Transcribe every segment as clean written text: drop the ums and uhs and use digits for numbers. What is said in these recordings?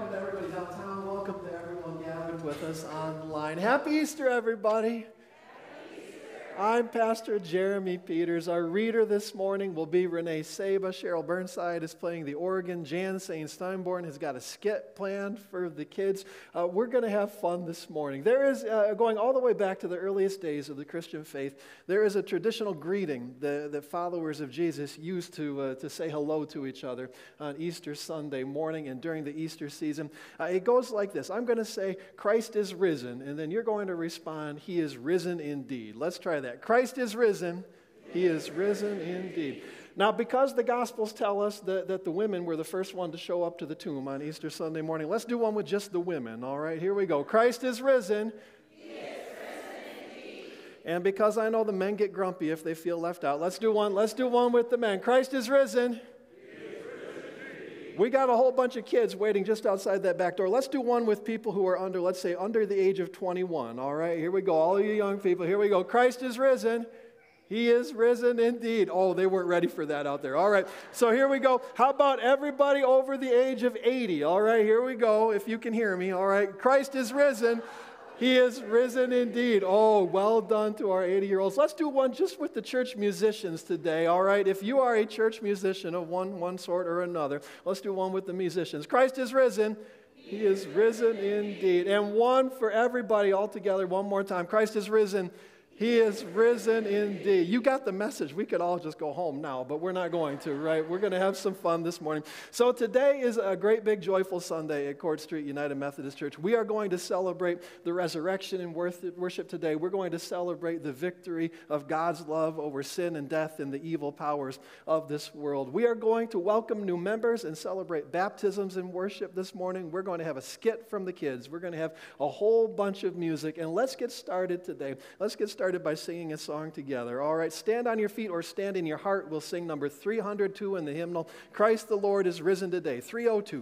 welcome to everybody downtown. Welcome to everyone gathered with us online. Happy Easter, everybody. I'm Pastor Jeremy Peters. Our reader this morning will be Renee Saba. Cheryl Burnside is playing the organ. Jan St. Steinborn has got a skit planned for the kids. We're going to have fun this morning. There is, going all the way back to the earliest days of the Christian faith, there is a traditional greeting that followers of Jesus used to say hello to each other on Easter Sunday morning and during the Easter season. It goes like this. I'm going to say, Christ is risen, and then you're going to respond, He is risen indeed. Let's try that. Christ is risen. He is risen indeed. Now, because the Gospels tell us that the women were the first one to show up to the tomb on Easter Sunday morning, let's do one with just the women, all right? Here we go. Christ is risen. He is risen indeed. And because I know the men get grumpy if they feel left out, let's do one with the men. Christ is risen. We got a whole bunch of kids waiting just outside that back door. Let's do one with people who are under, let's say, under the age of 21. All right, here we go. All you young people, here we go. Christ is risen. He is risen indeed. Oh, they weren't ready for that out there. All right, so here we go. How about everybody over the age of 80? All right, here we go, if you can hear me. All right, Christ is risen. He is risen indeed. Oh, well done to our 80-year-olds. Let's do one just with the church musicians today, all right? If you are a church musician of one sort or another, let's do one with the musicians. Christ is risen. He is risen indeed. And one for everybody all together one more time. Christ is risen. He is risen indeed. You got the message. We could all just go home now, but we're not going to, right? We're going to have some fun this morning. So today is a great big joyful Sunday at Court Street United Methodist Church. We are going to celebrate the resurrection and worship today. We're going to celebrate the victory of God's love over sin and death and the evil powers of this world. We are going to welcome new members and celebrate baptisms and worship this morning. We're going to have a skit from the kids. We're going to have a whole bunch of music. And let's get started today. Let's get started by singing a song together. All right, stand on your feet or stand in your heart. We'll sing number 302 in the hymnal. Christ the Lord is risen today. 302.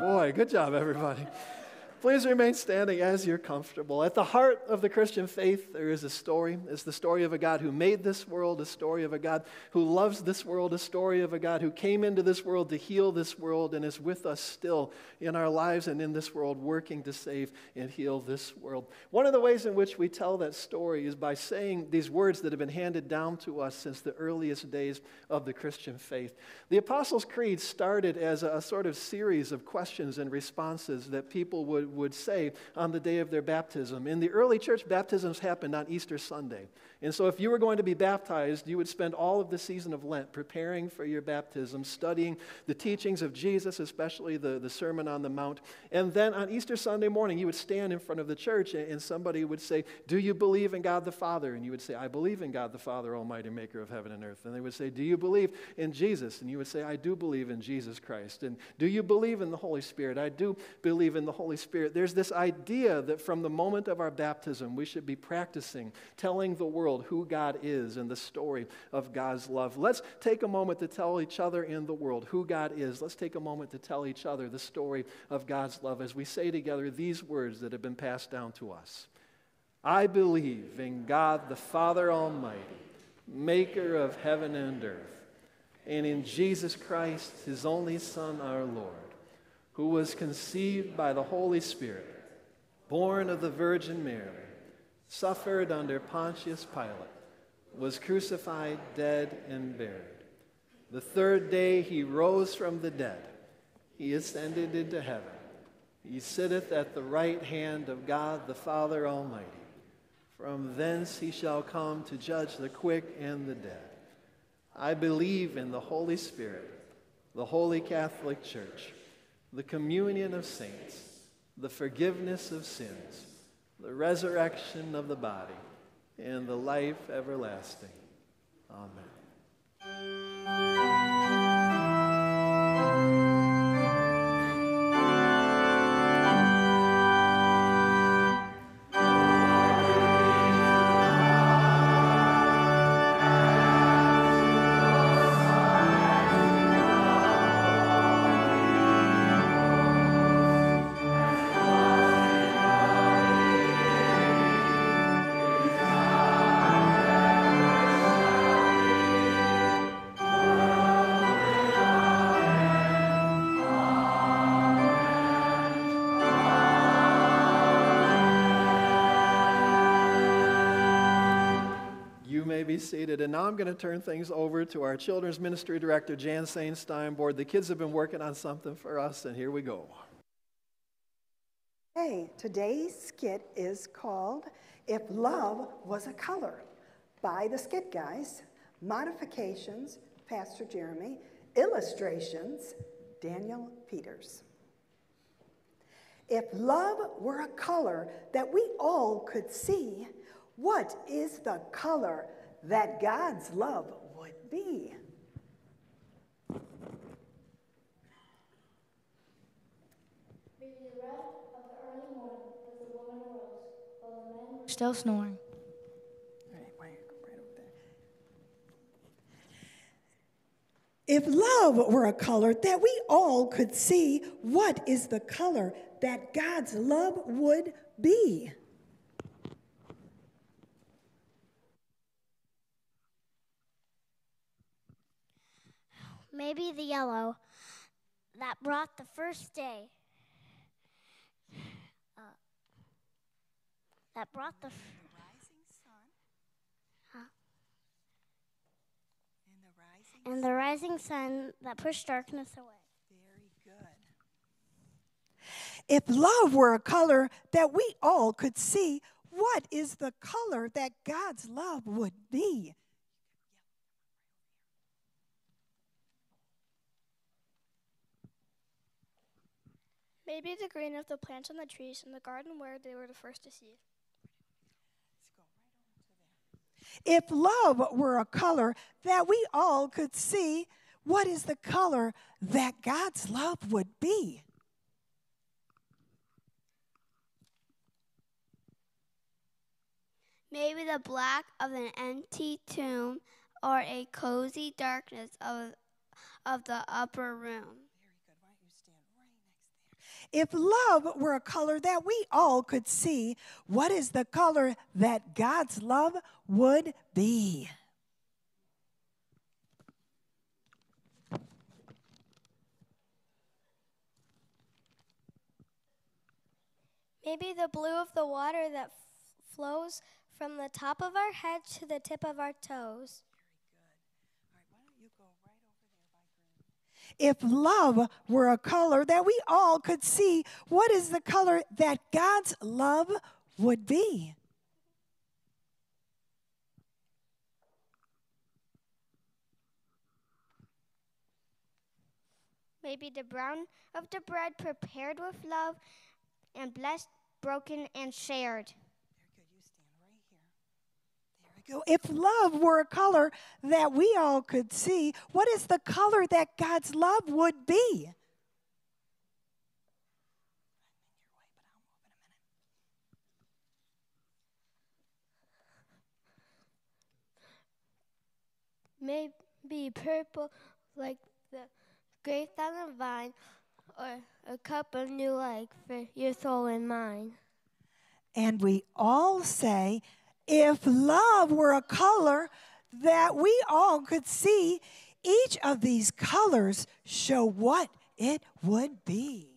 boy. Good job, everybody. Please remain standing as you're comfortable. At the heart of the Christian faith, there is a story. It's the story of a God who made this world, a story of a God who loves this world, a story of a God who came into this world to heal this world and is with us still in our lives and in this world, working to save and heal this world. One of the ways in which we tell that story is by saying these words that have been handed down to us since the earliest days of the Christian faith. The Apostles' Creed started as a sort of series of questions and responses that people would say on the day of their baptism. In the early church, baptisms happened on Easter Sunday. And so if you were going to be baptized, you would spend all of the season of Lent preparing for your baptism, studying the teachings of Jesus, especially the Sermon on the Mount. And then on Easter Sunday morning, you would stand in front of the church and somebody would say, "Do you believe in God the Father?" And you would say, "I believe in God the Father, Almighty Maker of heaven and earth." And they would say, "Do you believe in Jesus?" And you would say, "I do believe in Jesus Christ." And "Do you believe in the Holy Spirit?" "I do believe in the Holy Spirit." There's this idea that from the moment of our baptism, we should be practicing telling the world who God is and the story of God's love. Let's take a moment to tell each other in the world who God is. Let's take a moment to tell each other the story of God's love as we say together these words that have been passed down to us. I believe in God the Father Almighty, maker of heaven and earth, and in Jesus Christ, his only Son, our Lord, who was conceived by the Holy Spirit, born of the Virgin Mary, suffered under Pontius Pilate, was crucified, dead, and buried. The third day he rose from the dead. He ascended into heaven. He sitteth at the right hand of God the Father Almighty. From thence he shall come to judge the quick and the dead. I believe in the Holy Spirit, the Holy Catholic Church, the communion of saints, the forgiveness of sins, the resurrection of the body, and the life everlasting. Amen. Be seated. And now I'm going to turn things over to our Children's Ministry Director, Jan Sain-Steinborg. The kids have been working on something for us, and here we go. Hey, today's skit is called If Love Was a Color by the Skit Guys. Modifications, Pastor Jeremy. Illustrations, Daniel Peters. If love were a color that we all could see, what is the color that God's love would be? Maybe the red of the early morning as the woman arose, while the men were still snoring. Right over there. If love were a color that we all could see, what is the color that God's love would be? Maybe the yellow that brought the first day. That brought the rising sun. And the rising sun that pushed darkness away. Very good. If love were a color that we all could see, what is the color that God's love would be? Maybe the green of the plants and the trees in the garden where they were the first to see. If love were a color that we all could see, what is the color that God's love would be? Maybe the black of an empty tomb or a cozy darkness of the upper room. Very good. Why don't you stand right next If love were a color that we all could see, what is the color that God's love would be? Maybe the blue of the water that flows from the top of our head to the tip of our toes. If love were a color that we all could see, what is the color that God's love would be? Maybe the brown of the bread prepared with love and blessed, broken, and shared. Very good. You stand right here. There we go. If love were a color that we all could see, what is the color that God's love would be? Maybe purple like the grapes on the vine, or a cup of new life for your soul and mine. And we all say, if love were a color that we all could see, each of these colors show what it would be.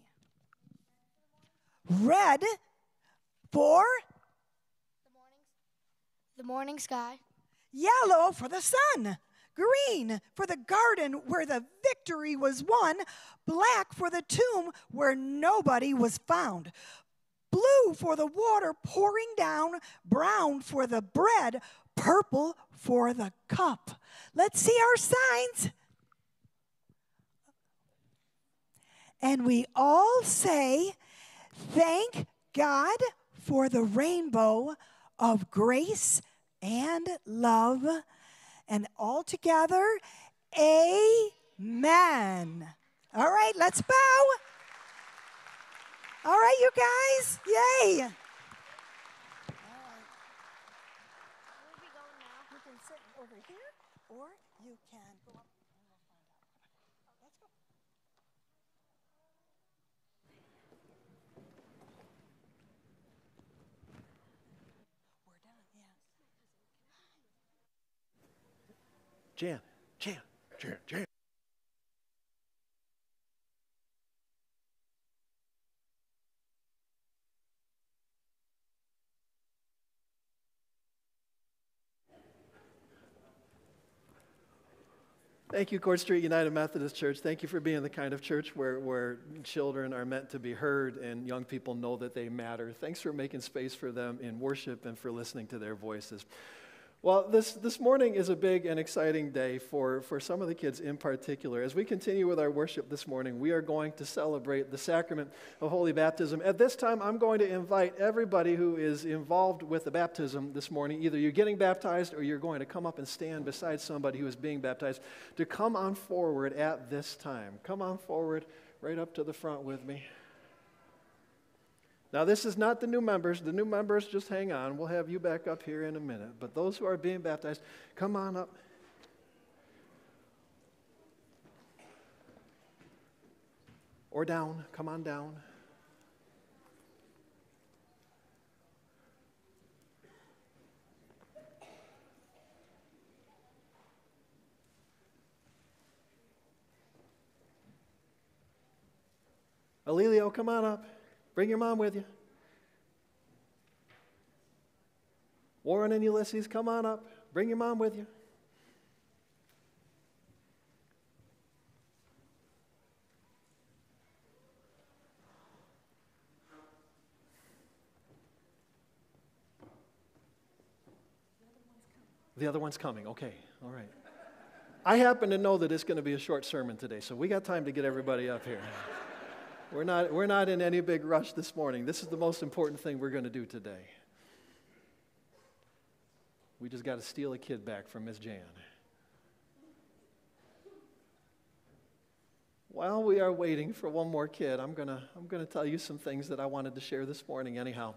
Red for the morning sky. Yellow for the sun. Green for the garden where the victory was won. Black for the tomb where nobody was found. Blue for the water pouring down. Brown for the bread. Purple for the cup. Let's see our signs. And we all say, thank God for the rainbow of grace and love. And all together, amen. All right, let's bow. All right, you guys, yay. All right. Where are we going now? You can sit over here, or you can go up and we'll find out. Let's go. We're done, yeah. Jan. Thank you, Court Street United Methodist Church. Thank you for being the kind of church where children are meant to be heard and young people know that they matter. Thanks for making space for them in worship and for listening to their voices. Well, this morning is a big and exciting day for some of the kids in particular. As we continue with our worship this morning, we are going to celebrate the sacrament of Holy Baptism. At this time, I'm going to invite everybody who is involved with the baptism this morning, either you're getting baptized or you're going to come up and stand beside somebody who is being baptized, to come on forward at this time. Come on forward right up to the front with me. Now, this is not the new members. The new members, just hang on. We'll have you back up here in a minute. But those who are being baptized, come on up. Or down. Come on down. Alelio, come on up. Bring your mom with you. Warren and Ulysses, come on up. Bring your mom with you. The other one's coming. Okay, all right. I happen to know that it's going to be a short sermon today, so we got time to get everybody up here. We're not in any big rush this morning. This is the most important thing we're going to do today. We just got to steal a kid back from Miss Jan. While we are waiting for one more kid, I'm gonna tell you some things that I wanted to share this morning anyhow.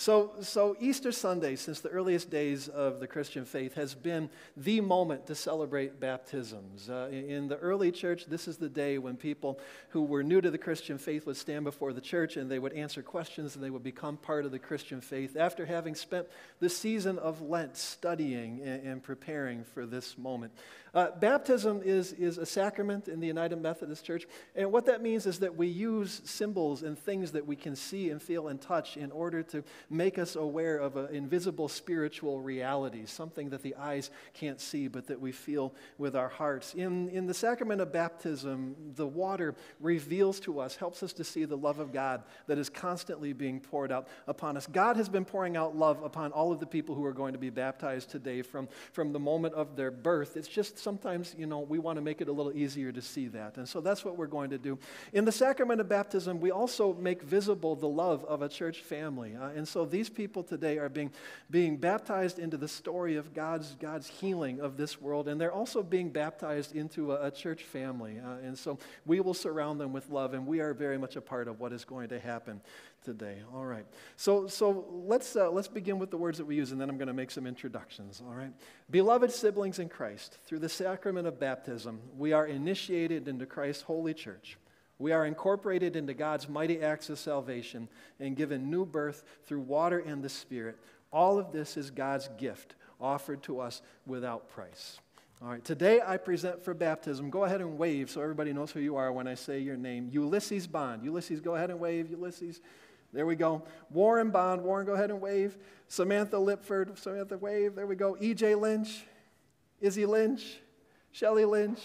So Easter Sunday, since the earliest days of the Christian faith, has been the moment to celebrate baptisms. In the early church, this is the day when people who were new to the Christian faith would stand before the church and they would answer questions and they would become part of the Christian faith after having spent the season of Lent studying and preparing for this moment. Baptism is a sacrament in the United Methodist Church, and what that means is that we use symbols and things that we can see and feel and touch in order to make us aware of an invisible spiritual reality, something that the eyes can't see but that we feel with our hearts. In the sacrament of baptism, the water reveals to us, helps us to see the love of God that is constantly being poured out upon us. God has been pouring out love upon all of the people who are going to be baptized today from the moment of their birth. It's just sometimes, we want to make it a little easier to see that. And so that's what we're going to do. In the sacrament of baptism, we also make visible the love of a church family. And so these people today are being baptized into the story of God's healing of this world. And they're also being baptized into a church family. And so we will surround them with love. And we are very much a part of what is going to happen today. All right. So let's begin with the words that we use, and then I'm going to make some introductions. All right. Beloved siblings in Christ, through the sacrament of baptism, we are initiated into Christ's holy church. We are incorporated into God's mighty acts of salvation and given new birth through water and the Spirit. All of this is God's gift offered to us without price. All right, today I present for baptism. Go ahead and wave so everybody knows who you are when I say your name. Ulysses Bond. Ulysses, go ahead and wave. Ulysses. There we go. Warren Bond. Warren, go ahead and wave. Samantha Lipford. Samantha, wave. There we go. E.J. Lynch. Izzy Lynch. Shelley Lynch.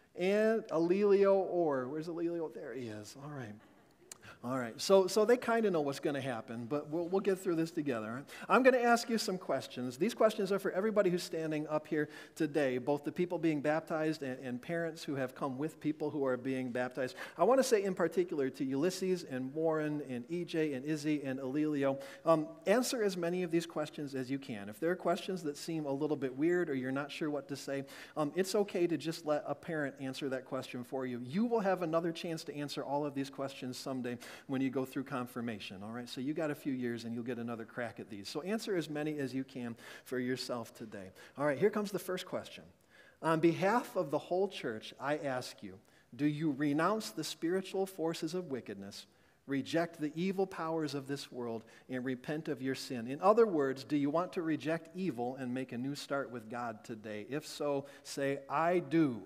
And Alelio Orr. Where's Alelio? There he is. All right. All right, so they kind of know what's going to happen, but we'll get through this together. Right? I'm going to ask you some questions. These questions are for everybody who's standing up here today, both the people being baptized and parents who have come with people who are being baptized. I want to say in particular to Ulysses and Warren and EJ and Izzy and Alelio, answer as many of these questions as you can. If there are questions that seem a little bit weird or you're not sure what to say, it's okay to just let a parent answer that question for you. You will have another chance to answer all of these questions someday when you go through confirmation, all right? So you got a few years and you'll get another crack at these. So answer as many as you can for yourself today. All right, here comes the first question. On behalf of the whole church, I ask you, do you renounce the spiritual forces of wickedness, reject the evil powers of this world, and repent of your sin? In other words, do you want to reject evil and make a new start with God today? If so, say, I do.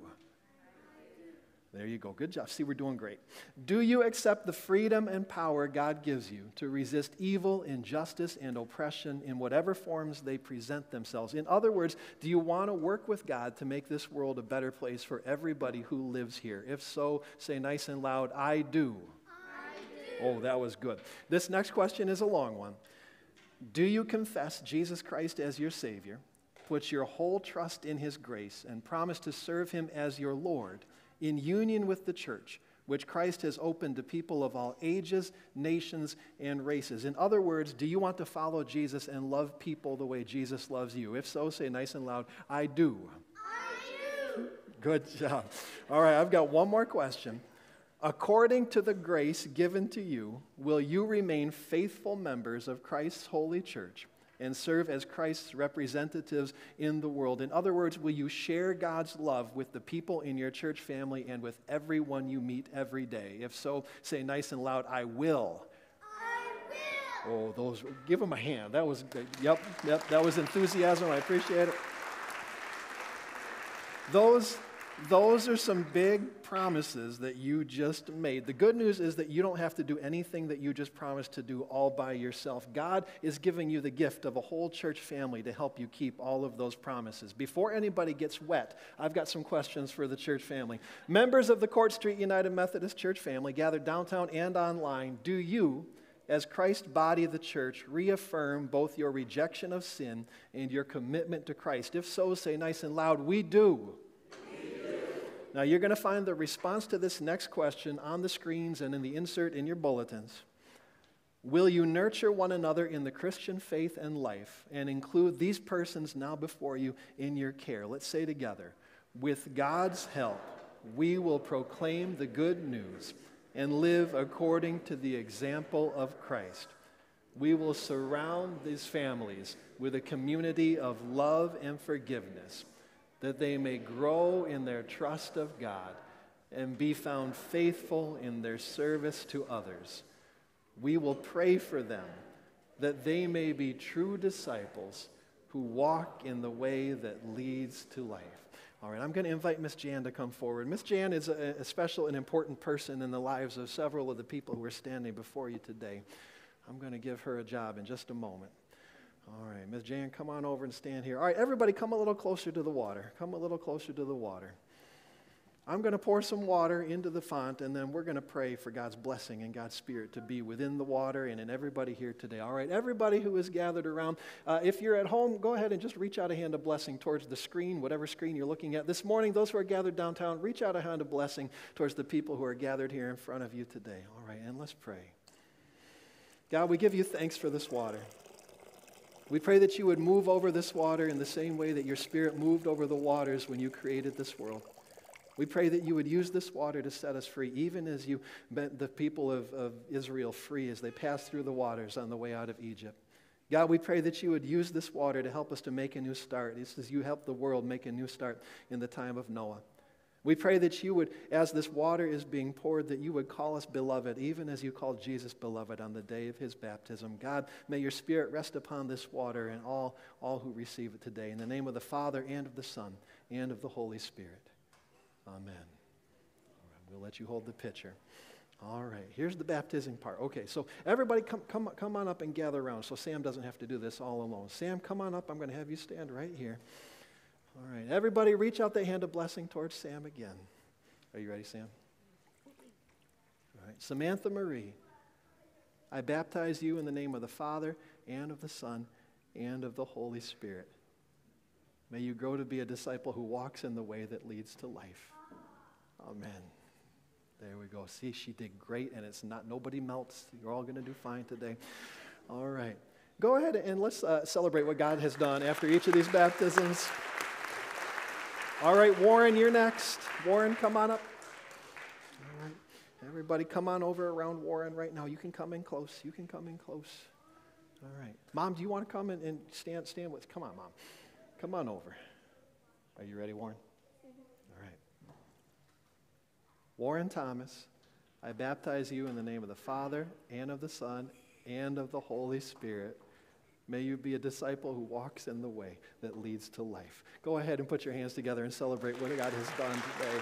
There you go. Good job. See, we're doing great. Do you accept the freedom and power God gives you to resist evil, injustice, and oppression in whatever forms they present themselves? In other words, do you want to work with God to make this world a better place for everybody who lives here? If so, say nice and loud, I do. I do. Oh, that was good. This next question is a long one. Do you confess Jesus Christ as your Savior, put your whole trust in His grace, and promise to serve Him as your Lord, in union with the church, which Christ has opened to people of all ages, nations, and races? In other words, do you want to follow Jesus and love people the way Jesus loves you? If so, say nice and loud, I do. I do. Good job. All right, I've got one more question. According to the grace given to you, will you remain faithful members of Christ's holy church and serve as Christ's representatives in the world? In other words, will you share God's love with the people in your church family and with everyone you meet every day? If so, say nice and loud, I will. I will. Oh, give them a hand. That was good. Yep, that was enthusiasm. I appreciate it. Those are some big promises that you just made. The good news is that you don't have to do anything that you just promised to do all by yourself. God is giving you the gift of a whole church family to help you keep all of those promises. Before anybody gets wet, I've got some questions for the church family. Members of the Court Street United Methodist Church family gathered downtown and online, do you, as Christ's body, the church, reaffirm both your rejection of sin and your commitment to Christ? If so, say nice and loud, we do. Now, you're going to find the response to this next question on the screens and in the insert in your bulletins. Will you nurture one another in the Christian faith and life and include these persons now before you in your care? Let's say together, with God's help, we will proclaim the good news and live according to the example of Christ. We will surround these families with a community of love and forgiveness, that they may grow in their trust of God and be found faithful in their service to others. We will pray for them, that they may be true disciples who walk in the way that leads to life. All right, I'm going to invite Miss Jan to come forward. Miss Jan is a special and important person in the lives of several of the people who are standing before you today. I'm going to give her a job in just a moment. All right, Miss Jan, come on over and stand here. All right, everybody come a little closer to the water. Come a little closer to the water. I'm going to pour some water into the font, and then we're going to pray for God's blessing and God's Spirit to be within the water and in everybody here today. All right, everybody who is gathered around, if you're at home, go ahead and just reach out a hand of blessing towards the screen, whatever screen you're looking at. This morning, those who are gathered downtown, reach out a hand of blessing towards the people who are gathered here in front of you today. All right, and let's pray. God, we give you thanks for this water. We pray that you would move over this water in the same way that your Spirit moved over the waters when you created this world. We pray that you would use this water to set us free, even as you met the people of Israel free as they passed through the waters on the way out of Egypt. God, we pray that you would use this water to help us to make a new start, just as you helped the world make a new start in the time of Noah. We pray that you would, as this water is being poured, that you would call us beloved, even as you called Jesus beloved on the day of his baptism. God, may your Spirit rest upon this water and all who receive it today. In the name of the Father, and of the Son, and of the Holy Spirit. Amen. All right, we'll let you hold the pitcher. All right, here's the baptizing part. Okay, so everybody come on up and gather around so Sam doesn't have to do this all alone. Sam, come on up. I'm going to have you stand right here. All right, everybody reach out the hand of blessing towards Sam again. Are you ready, Sam? All right, Samantha Marie, I baptize you in the name of the Father and of the Son and of the Holy Spirit. May you grow to be a disciple who walks in the way that leads to life. Amen. There we go. See, she did great, and it's not, nobody melts. You're all going to do fine today. All right. Go ahead and let's celebrate what God has done after each of these baptisms. All right, Warren, you're next. Warren, come on up. All right. Everybody come on over around Warren right now. You can come in close. You can come in close. All right. Mom, do you want to come and stand with? Come on, Mom. Come on over. Are you ready, Warren? All right. Warren Thomas, I baptize you in the name of the Father and of the Son and of the Holy Spirit. May you be a disciple who walks in the way that leads to life. Go ahead and put your hands together and celebrate what God has done today.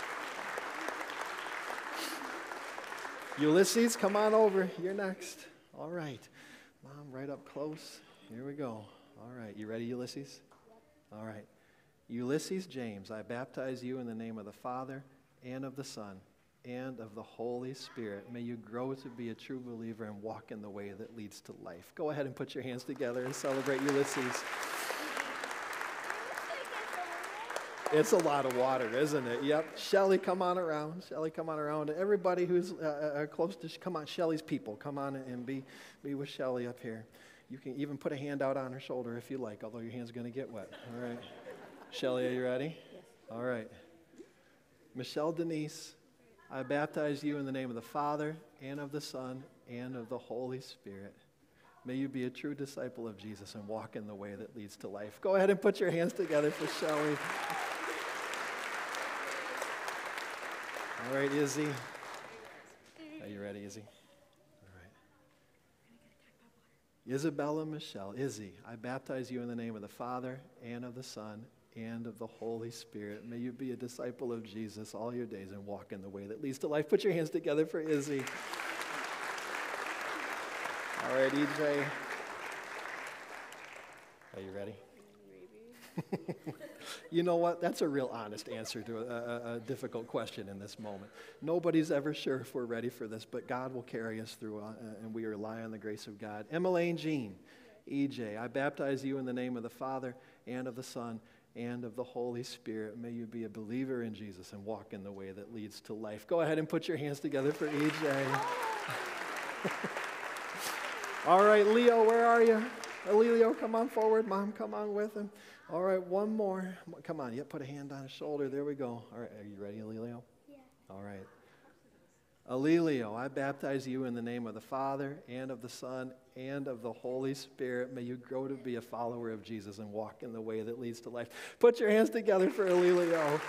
Ulysses, come on over. You're next. All right. Mom, right up close. Here we go. All right. You ready, Ulysses? All right. Ulysses James, I baptize you in the name of the Father and of the Son and of the Holy Spirit. May you grow to be a true believer and walk in the way that leads to life. Go ahead and put your hands together and celebrate Ulysses. It's a lot of water, isn't it? Yep. Shelly, come on around. Shelly, come on around. Everybody who's close to, come on, Shelly's people, come on and be with Shelly up here. You can even put a hand out on her shoulder if you like, although your hand's going to get wet. All right. Shelly, are you ready? Yes. All right. Michelle Denise, I baptize you in the name of the Father and of the Son and of the Holy Spirit. May you be a true disciple of Jesus and walk in the way that leads to life. Go ahead and put your hands together for Shelly. All right, Izzy. Are you ready, Izzy? Isabella Michelle, Izzy, I baptize you in the name of the Father and of the Son and of the Holy Spirit. May you be a disciple of Jesus all your days and walk in the way that leads to life. Put your hands together for Izzy. All right, EJ. Are you ready? Maybe. You know what? That's a real honest answer to a difficult question in this moment. Nobody's ever sure if we're ready for this, but God will carry us through, and we rely on the grace of God. Emmeline Jean, EJ, I baptize you in the name of the Father and of the Son and of the Holy Spirit. May you be a believer in Jesus and walk in the way that leads to life. Go ahead and put your hands together for EJ. All right, Leo, where are you? Elilio, come on forward. Mom, come on with him. All right, one more. Come on, put a hand on his shoulder. There we go. All right, are you ready, Elilio? Yeah. All right. Elilio, I baptize you in the name of the Father and of the Son and of the Holy Spirit. May you grow to be a follower of Jesus and walk in the way that leads to life. Put your hands together for Elilio.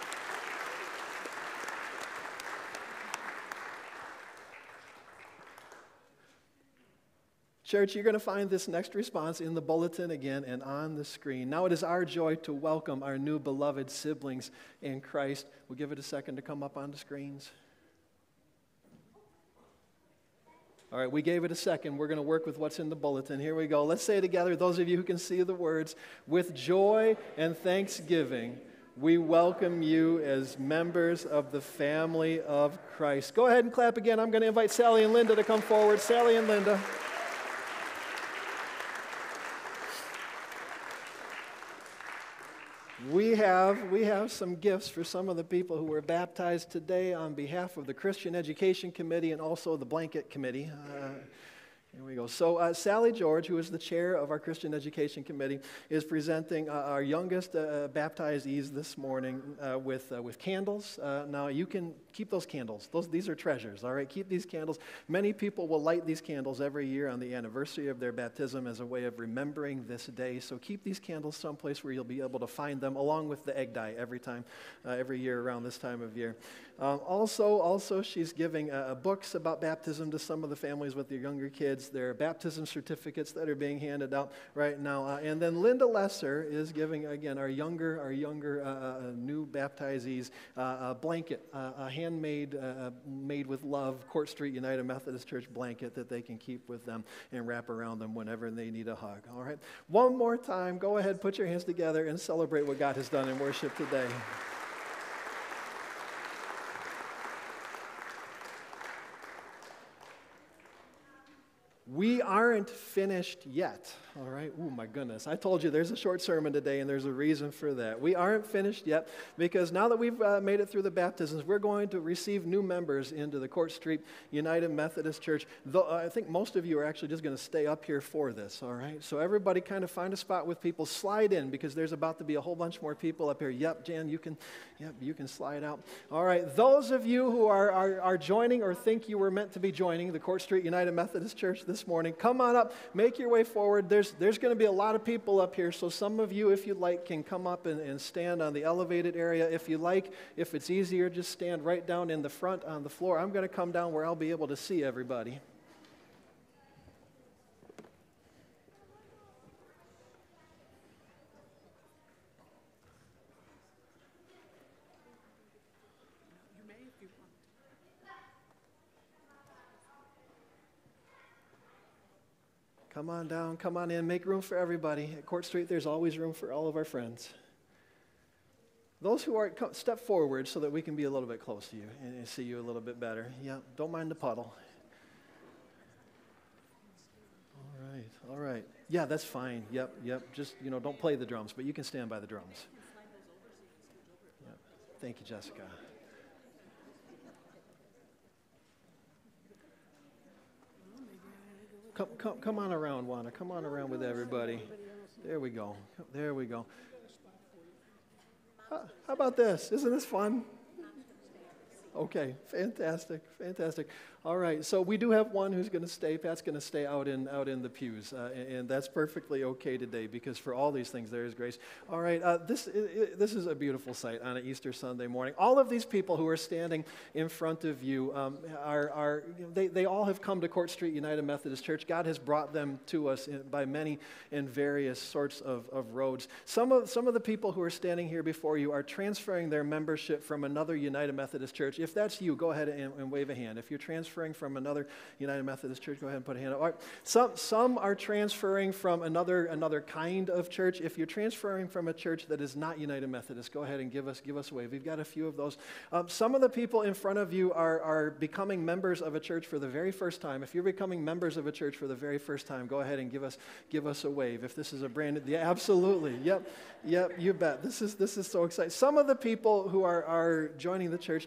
Church, you're going to find this next response in the bulletin again and on the screen. Now it is our joy to welcome our new beloved siblings in Christ. We'll give it a second to come up on the screens. All right, we gave it a second. We're going to work with what's in the bulletin. Here we go. Let's say together, those of you who can see the words, with joy and thanksgiving, we welcome you as members of the family of Christ. Go ahead and clap again. I'm going to invite Sally and Linda to come forward. Sally and Linda. We have some gifts for some of the people who were baptized today on behalf of the Christian Education Committee and also the Blanket Committee. Here we go. So Sally George, who is the chair of our Christian Education Committee, is presenting our youngest baptizees this morning with candles. Now you can keep those candles. These are treasures, all right? Keep these candles. Many people will light these candles every year on the anniversary of their baptism as a way of remembering this day. So keep these candles someplace where you'll be able to find them, along with the egg dye every year around this time of year. Also, she's giving books about baptism to some of the families with their younger kids. There are baptism certificates that are being handed out right now. And then Linda Lesser is giving, again, our younger new baptizees a blanket, a handmade, made with love, Court Street United Methodist Church blanket that they can keep with them and wrap around them whenever they need a hug. All right? One more time, go ahead, put your hands together and celebrate what God has done in worship today. We aren't finished yet, all right? Oh, my goodness. I told you there's a short sermon today, and there's a reason for that. We aren't finished yet because now that we've made it through the baptisms, we're going to receive new members into the Court Street United Methodist Church. Though I think most of you are actually just going to stay up here for this, all right? So everybody kind of find a spot with people. Slide in because there's about to be a whole bunch more people up here. Yep, Jan, you can slide out. All right, those of you who are joining or think you were meant to be joining the Court Street United Methodist Church this morning, come on up, make your way forward. There's going to be a lot of people up here, so some of you, if you'd like, can come up and stand on the elevated area. If you like, if it's easier, just stand right down in the front on the floor. I'm going to come down where I'll be able to see everybody. Come on down, come on in, make room for everybody. At Court Street, there's always room for all of our friends. Those who are, step forward so that we can be a little bit close to you and see you a little bit better. Yeah, don't mind the puddle. All right. Yeah, that's fine. Yep. Just, don't play the drums, but you can stand by the drums. Yep. Thank you, Jessica. Come on around, Juana. Come on around with everybody. There we go. How about this? Isn't this fun? Okay, fantastic. All right, so we do have one who's going to stay. Pat's going to stay out in the pews, and that's perfectly okay today because for all these things there is grace. All right, this is a beautiful sight on an Easter Sunday morning. All of these people who are standing in front of you they all have come to Court Street United Methodist Church. God has brought them to us by many and various sorts of roads. Some of the people who are standing here before you are transferring their membership from another United Methodist Church. If that's you, go ahead and wave a hand. If you're transferring from another United Methodist Church, go ahead and put a hand up. All right. Some are transferring from another kind of church. If you're transferring from a church that is not United Methodist, go ahead and give us a wave. We've got a few of those. Some of the people in front of you are becoming members of a church for the very first time. If you're becoming members of a church for the very first time, go ahead and give us a wave. If this is a brand new, yeah, absolutely. Yep, you bet. This is so exciting. Some of the people who are joining the church today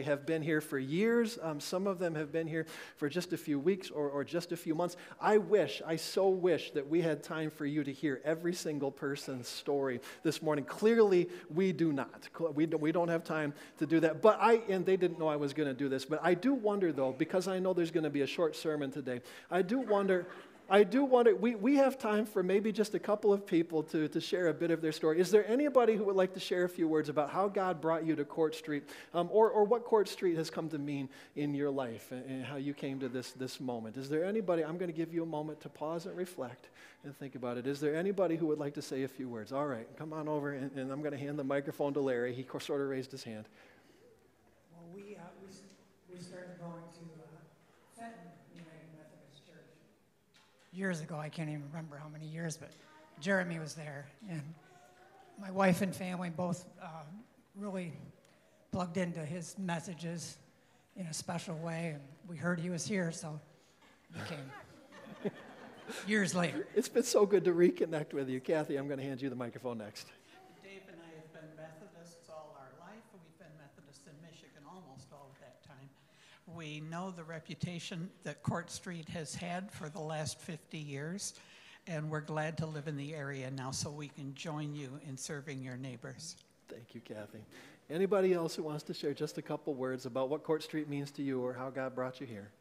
have been here for years. Some of them have been here for just a few weeks or just a few months. I so wish that we had time for you to hear every single person's story this morning. Clearly, we do not. We don't have time to do that. And they didn't know I was going to do this, but I do wonder, though, because I know there's going to be a short sermon today, I do wonder, we have time for maybe just a couple of people to share a bit of their story. Is there anybody who would like to share a few words about how God brought you to Court Street, or what Court Street has come to mean in your life and how you came to this moment? Is there anybody? I'm going to give you a moment to pause and reflect and think about it. Is there anybody who would like to say a few words? All right, come on over, and I'm going to hand the microphone to Larry. He sort of raised his hand. Well, we started going to Fenton United Methodist Church years ago. I can't even remember how many years, but Jeremy was there, and my wife and family both really plugged into his messages in a special way, and we heard he was here, so we came years later. It's been so good to reconnect with you. Kathy, I'm going to hand you the microphone next. Dave and I have been Methodists all our life. We've been Methodists in Michigan almost all of that time. We know the reputation that Court Street has had for the last 50 years, and we're glad to live in the area now so we can join you in serving your neighbors. Thank you, Kathy. Anybody else who wants to share just a couple words about what Court Street means to you or how God brought you here?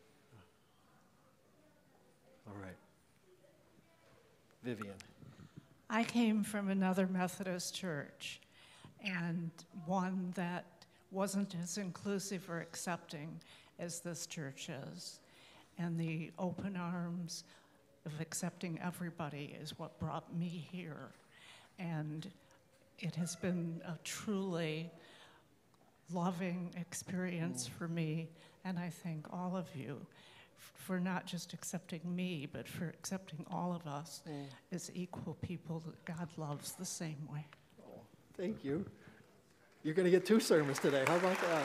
All right. Vivian. I came from another Methodist church, and one that wasn't as inclusive or accepting as this church is. And the open arms of accepting everybody is what brought me here. And it has been a truly loving experience for me, and I thank all of you for not just accepting me, but for accepting all of us as equal people that God loves the same way. Oh, thank you. You're going to get 2 sermons today. How about that?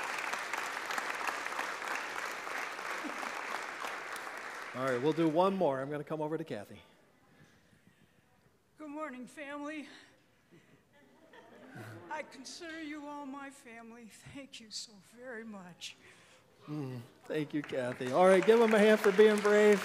All right, we'll do one more. I'm going to come over to Kathy. Good morning, family. I consider you all my family. Thank you so very much. Thank you, Kathy. All right, give them a hand for being brave.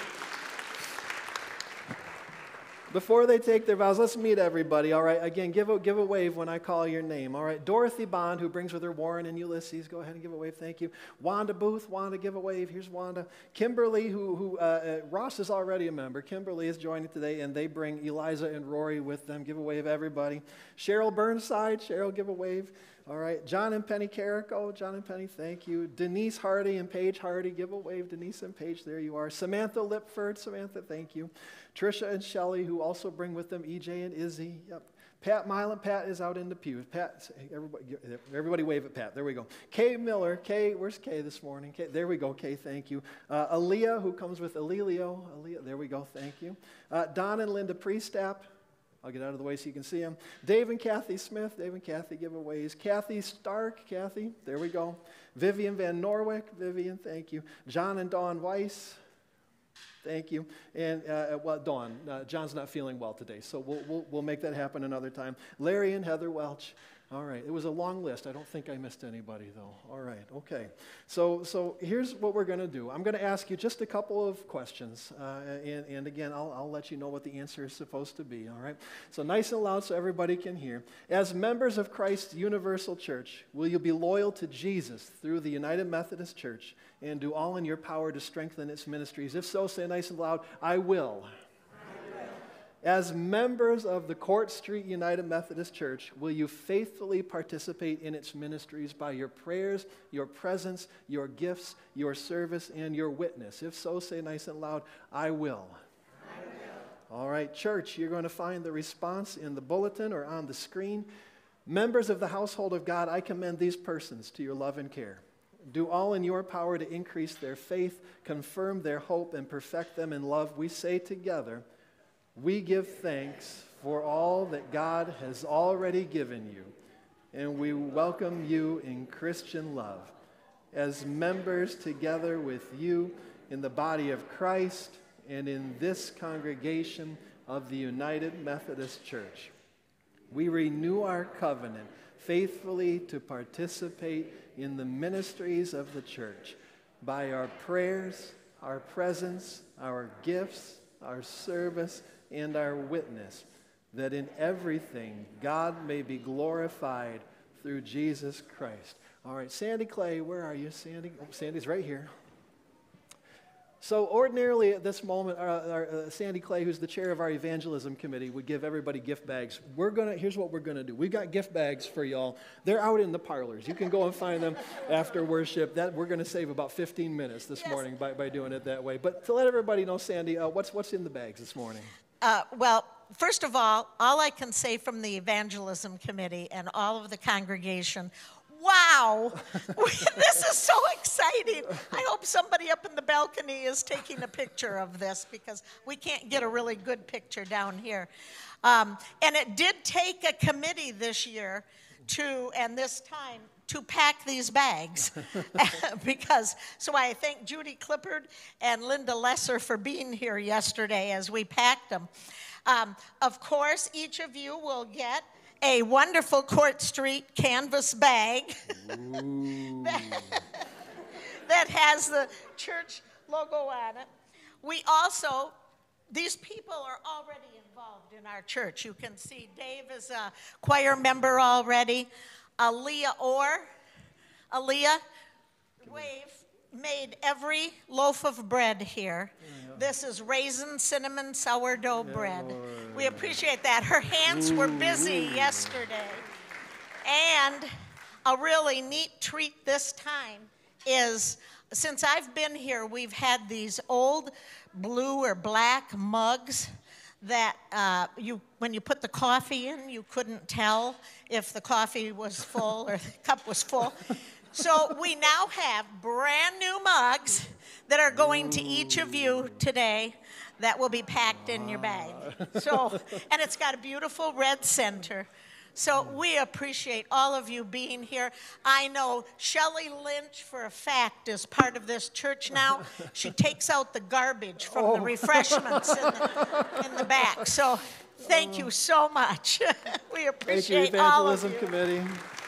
Before they take their vows, let's meet everybody, all right? Again, give a wave when I call your name, all right? Dorothy Bond, who brings with her Warren and Ulysses, go ahead and give a wave, thank you. Wanda Booth, Wanda, give a wave, here's Wanda. Kimberly, who Ross is already a member. Kimberly is joining today, and they bring Eliza and Rory with them. Give a wave, everybody. Cheryl Burnside, Cheryl, give a wave. All right, John and Penny Carrico, John and Penny, thank you. Denise Hardy and Paige Hardy, give a wave. Denise and Paige, there you are. Samantha Lipford, Samantha, thank you. Trisha and Shelley, who also bring with them EJ and Izzy. Yep. Pat Milan, Pat is out in the pews. Pat, everybody wave at Pat. There we go. Kay Miller, Kay, where's Kay this morning? Kay, there we go, Kay, thank you. Aaliyah, who comes with Alilio. Aaliyah, there we go, thank you. Don and Linda Priestap. I'll get out of the way so you can see them. Dave and Kathy Smith. Dave and Kathy giveaways. Kathy Stark. Kathy. There we go. Vivian Van Norwick. Vivian, thank you. John and Dawn Weiss. Thank you. And, Dawn, John's not feeling well today, so we'll make that happen another time. Larry and Heather Welch. All right. It was a long list. I don't think I missed anybody, though. All right. Okay. So here's what we're going to do. I'm going to ask you just a couple of questions. And again, I'll let you know what the answer is supposed to be. All right. So nice and loud so everybody can hear. As members of Christ's Universal Church, will you be loyal to Jesus through the United Methodist Church and do all in your power to strengthen its ministries? If so, say nice and loud, I will. As members of the Court Street United Methodist Church, will you faithfully participate in its ministries by your prayers, your presence, your gifts, your service, and your witness? If so, say nice and loud, I will. I will. All right, church, you're going to find the response in the bulletin or on the screen. Members of the household of God, I commend these persons to your love and care. Do all in your power to increase their faith, confirm their hope, and perfect them in love. We say together, we give thanks for all that God has already given you, and we welcome you in Christian love as members together with you in the body of Christ and in this congregation of the United Methodist Church. we renew our covenant faithfully to participate in the ministries of the church by our prayers, our presence, our gifts, our service, and our witness, that in everything God may be glorified through Jesus Christ. All right, Sandy Clay, where are you, Sandy? Oh, Sandy's right here. So ordinarily at this moment, Sandy Clay, who's the chair of our evangelism committee, would give everybody gift bags. Here's what we're going to do. We've got gift bags for y'all. They're out in the parlors. You can go and find them after worship. We're going to save about 15 minutes this morning by doing it that way. But to let everybody know, Sandy, what's in the bags this morning? Well, first of all I can say from the evangelism committee and all of the congregation, wow, this is so exciting. I hope somebody up in the balcony is taking a picture of this because we can't get a really good picture down here. And it did take a committee this year and this time to pack these bags so I thank Judy Clippard and Linda Lesser for being here yesterday as we packed them. Of course, each of you will get a wonderful Court Street canvas bag that has the church logo on it. These people are already involved in our church. You can see Dave is a choir member already. Aaliyah, wave, made every loaf of bread here. This is raisin, cinnamon, sourdough bread. We appreciate that. Her hands were busy yesterday. And a really neat treat this time is, since I've been here, we've had these old blue or black mugs that when you put the coffee in, you couldn't tell if the coffee was full or the cup was full. So we now have brand new mugs that are going to each of you today that will be packed in your bag. And it's got a beautiful red center. So we appreciate all of you being here. I know Shelley Lynch, for a fact, is part of this church now. She takes out the garbage from the refreshments in the back. So thank you so much. We appreciate all of you. Thank you, Evangelism Committee.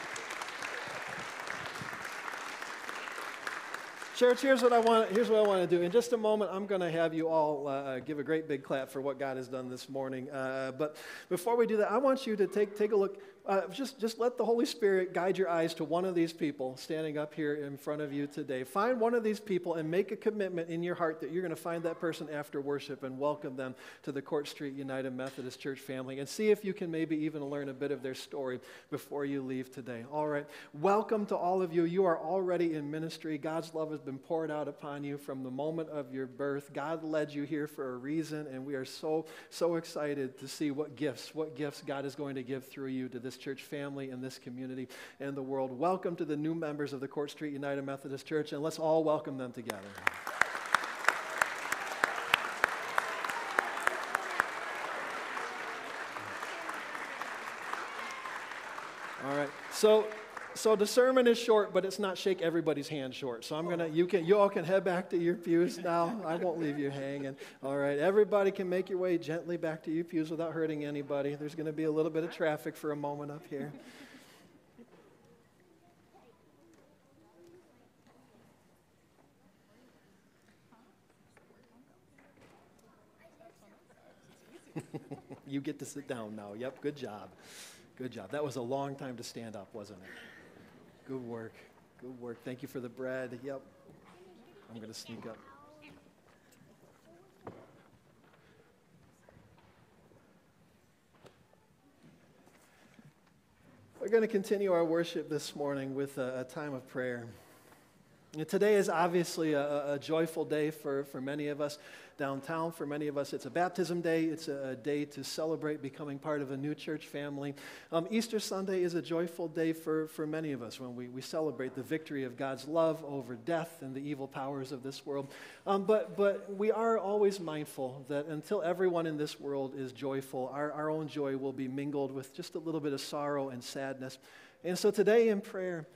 Church, here's what I want to do. In just a moment, I'm going to have you all give a great big clap for what God has done this morning. But before we do that, I want you to take a look. Just let the Holy Spirit guide your eyes to one of these people standing up here in front of you today. Find one of these people and make a commitment in your heart that you're going to find that person after worship and welcome them to the Court Street United Methodist Church family, and see if you can maybe even learn a bit of their story before you leave today. All right. Welcome to all of you. You are already in ministry. God's love has been poured out upon you from the moment of your birth. God led you here for a reason, and we are so excited to see what gifts God is going to give through you to this church family and this community and the world. Welcome to the new members of the Court Street United Methodist Church, and let's all welcome them together. All right. So the sermon is short, but it's not shake everybody's hand short. So you all can head back to your pews now. I won't leave you hanging. All right, everybody can make your way gently back to your pews without hurting anybody. There's going to be a little bit of traffic for a moment up here. You get to sit down now. Yep, good job. Good job. That was a long time to stand up, wasn't it? Good work. Good work. Thank you for the bread. Yep. I'm going to sneak up. We're going to continue our worship this morning with a time of prayer. And today is obviously a joyful day for many of us downtown. For many of us, it's a baptism day. It's a day to celebrate becoming part of a new church family. Easter Sunday is a joyful day for many of us when we celebrate the victory of God's love over death and the evil powers of this world. But we are always mindful that until everyone in this world is joyful, our own joy will be mingled with just a little bit of sorrow and sadness. And so today in prayer,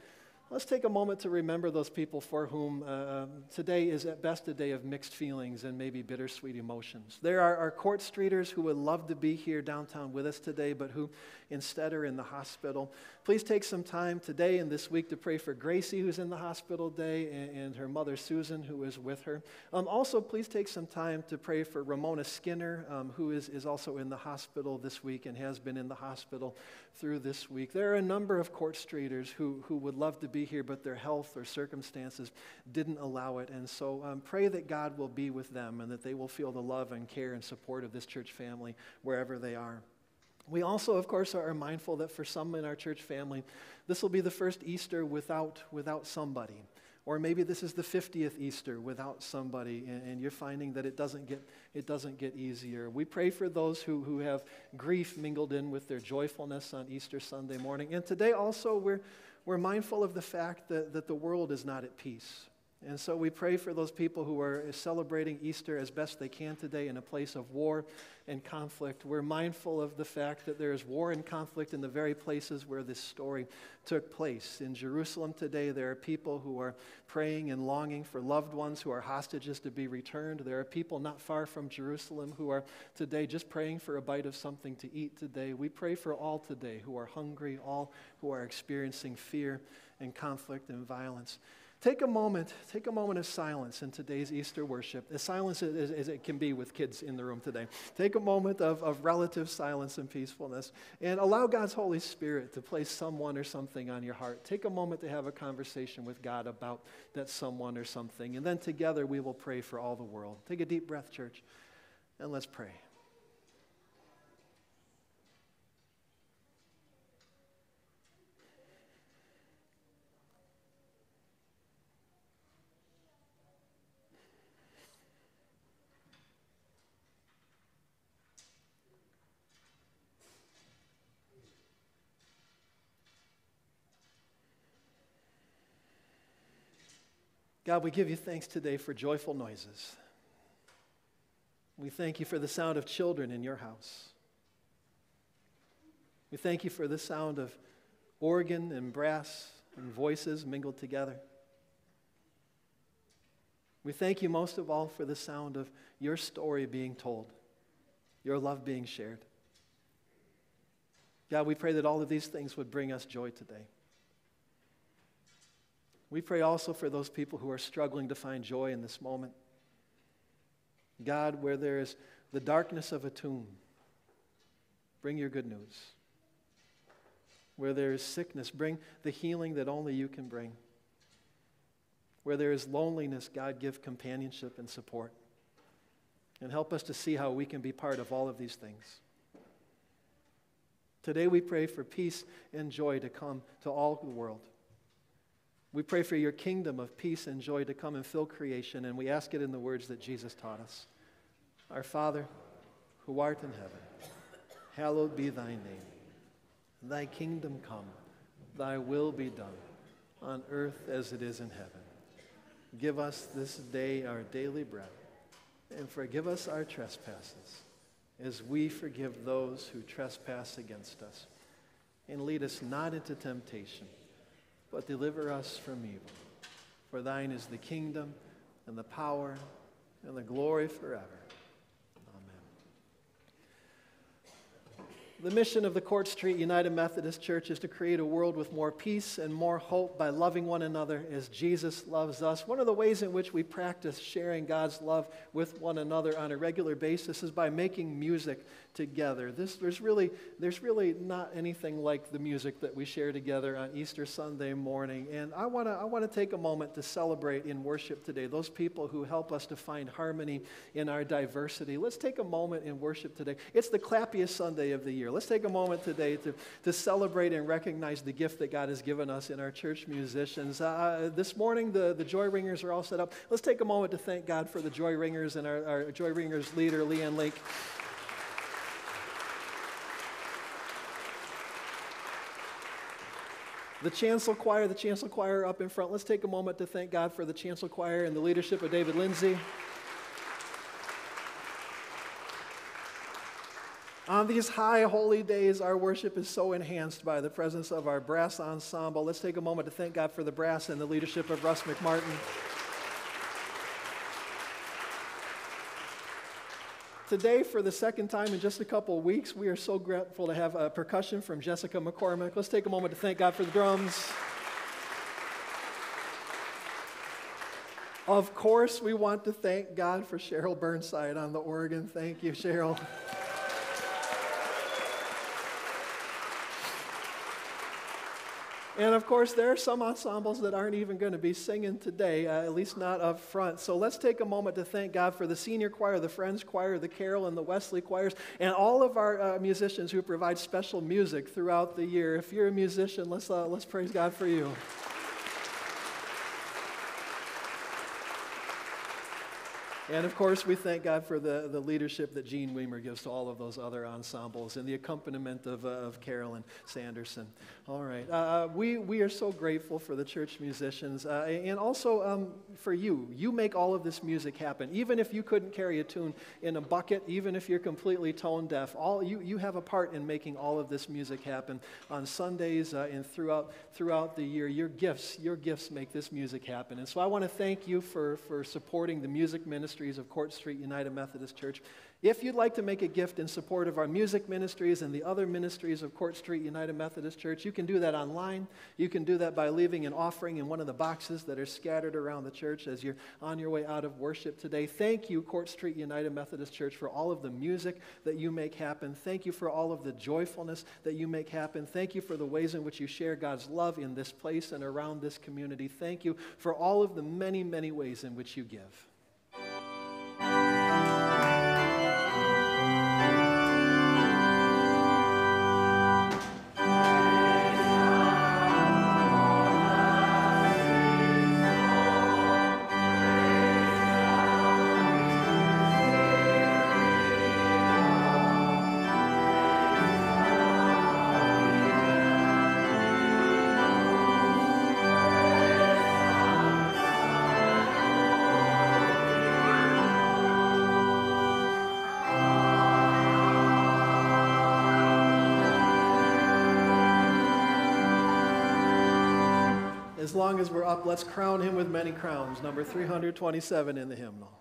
Let's take a moment to remember those people for whom today is at best a day of mixed feelings and maybe bittersweet emotions. There are our Court Streeters who would love to be here downtown with us today, but who instead are in the hospital. Please take some time today and this week to pray for Gracie, who's in the hospital today, and her mother Susan, who is with her. Also, please take some time to pray for Ramona Skinner, who is also in the hospital this week and has been in the hospital through this week. There are a number of Court Streeters who would love to be here, but their health or circumstances didn't allow it. And so pray that God will be with them and that they will feel the love and care and support of this church family wherever they are. We also, of course, are mindful that for some in our church family, this will be the first Easter without somebody. Or maybe this is the 50th Easter without somebody, and you're finding that it doesn't get easier. We pray for those who have grief mingled in with their joyfulness on Easter Sunday morning. And today also we're mindful of the fact that the world is not at peace. And so we pray for those people who are celebrating Easter as best they can today in a place of war and conflict. We're mindful of the fact that there is war and conflict in the very places where this story took place. In Jerusalem today, there are people who are praying and longing for loved ones who are hostages to be returned. There are people not far from Jerusalem who are today just praying for a bite of something to eat today. We pray for all today who are hungry, all who are experiencing fear and conflict and violence. Take a moment of silence in today's Easter worship, as silence as it can be with kids in the room today. Take a moment of relative silence and peacefulness, and allow God's Holy Spirit to place someone or something on your heart. Take a moment to have a conversation with God about that someone or something, and then together we will pray for all the world. Take a deep breath, church, and let's pray. God, we give you thanks today for joyful noises. We thank you for the sound of children in your house. We thank you for the sound of organ and brass and voices mingled together. We thank you most of all for the sound of your story being told, your love being shared. God, we pray that all of these things would bring us joy today. We pray also for those people who are struggling to find joy in this moment. God, where there is the darkness of a tomb, bring your good news. Where there is sickness, bring the healing that only you can bring. Where there is loneliness, God, give companionship and support. And help us to see how we can be part of all of these things. Today we pray for peace and joy to come to all the world. We pray for your kingdom of peace and joy to come and fill creation, and we ask it in the words that Jesus taught us. Our Father, who art in heaven, hallowed be thy name. Thy kingdom come, thy will be done, on earth as it is in heaven. Give us this day our daily bread, and forgive us our trespasses, as we forgive those who trespass against us. And lead us not into temptation, but deliver us from evil. For thine is the kingdom, and the power, and the glory forever. The mission of the Court Street United Methodist Church is to create a world with more peace and more hope by loving one another as Jesus loves us. One of the ways in which we practice sharing God's love with one another on a regular basis is by making music together. There's really not anything like the music that we share together on Easter Sunday morning. And I want to take a moment to celebrate in worship today those people who help us to find harmony in our diversity. Let's take a moment in worship today. It's the clappiest Sunday of the year. Let's take a moment today to celebrate and recognize the gift that God has given us in our church musicians. This morning, the Joy Ringers are all set up. Let's take a moment to thank God for the Joy Ringers and our Joy Ringers leader, Leanne Lake. The chancel choir up in front. Let's take a moment to thank God for the chancel choir and the leadership of David Lindsay. On these high holy days, our worship is so enhanced by the presence of our brass ensemble. Let's take a moment to thank God for the brass and the leadership of Russ McMartin. Today, for the second time in just a couple of weeks, we are so grateful to have percussion from Jessica McCormick. Let's take a moment to thank God for the drums. Of course, we want to thank God for Cheryl Burnside on the organ. Thank you, Cheryl. And of course, there are some ensembles that aren't even going to be singing today, at least not up front. So let's take a moment to thank God for the senior choir, the Friends Choir, the Carol and the Wesley choirs, and all of our musicians who provide special music throughout the year. If you're a musician, let's praise God for you. And of course, we thank God for the leadership that Gene Weimer gives to all of those other ensembles and the accompaniment of Carolyn Sanderson. All right. We are so grateful for the church musicians and also for you. You make all of this music happen. Even if you couldn't carry a tune in a bucket, even if you're completely tone deaf, you have a part in making all of this music happen on Sundays and throughout the year. Your gifts make this music happen. And so I want to thank you for supporting the music ministry of Court Street United Methodist Church. If you'd like to make a gift in support of our music ministries and the other ministries of Court Street United Methodist Church, you can do that online. You can do that by leaving an offering in one of the boxes that are scattered around the church as you're on your way out of worship today. Thank you, Court Street United Methodist Church, for all of the music that you make happen. Thank you for all of the joyfulness that you make happen. Thank you for the ways in which you share God's love in this place and around this community. Thank you for all of the many, many ways in which you give. As long as we're up, let's crown him with many crowns. Number 327 in the hymnal.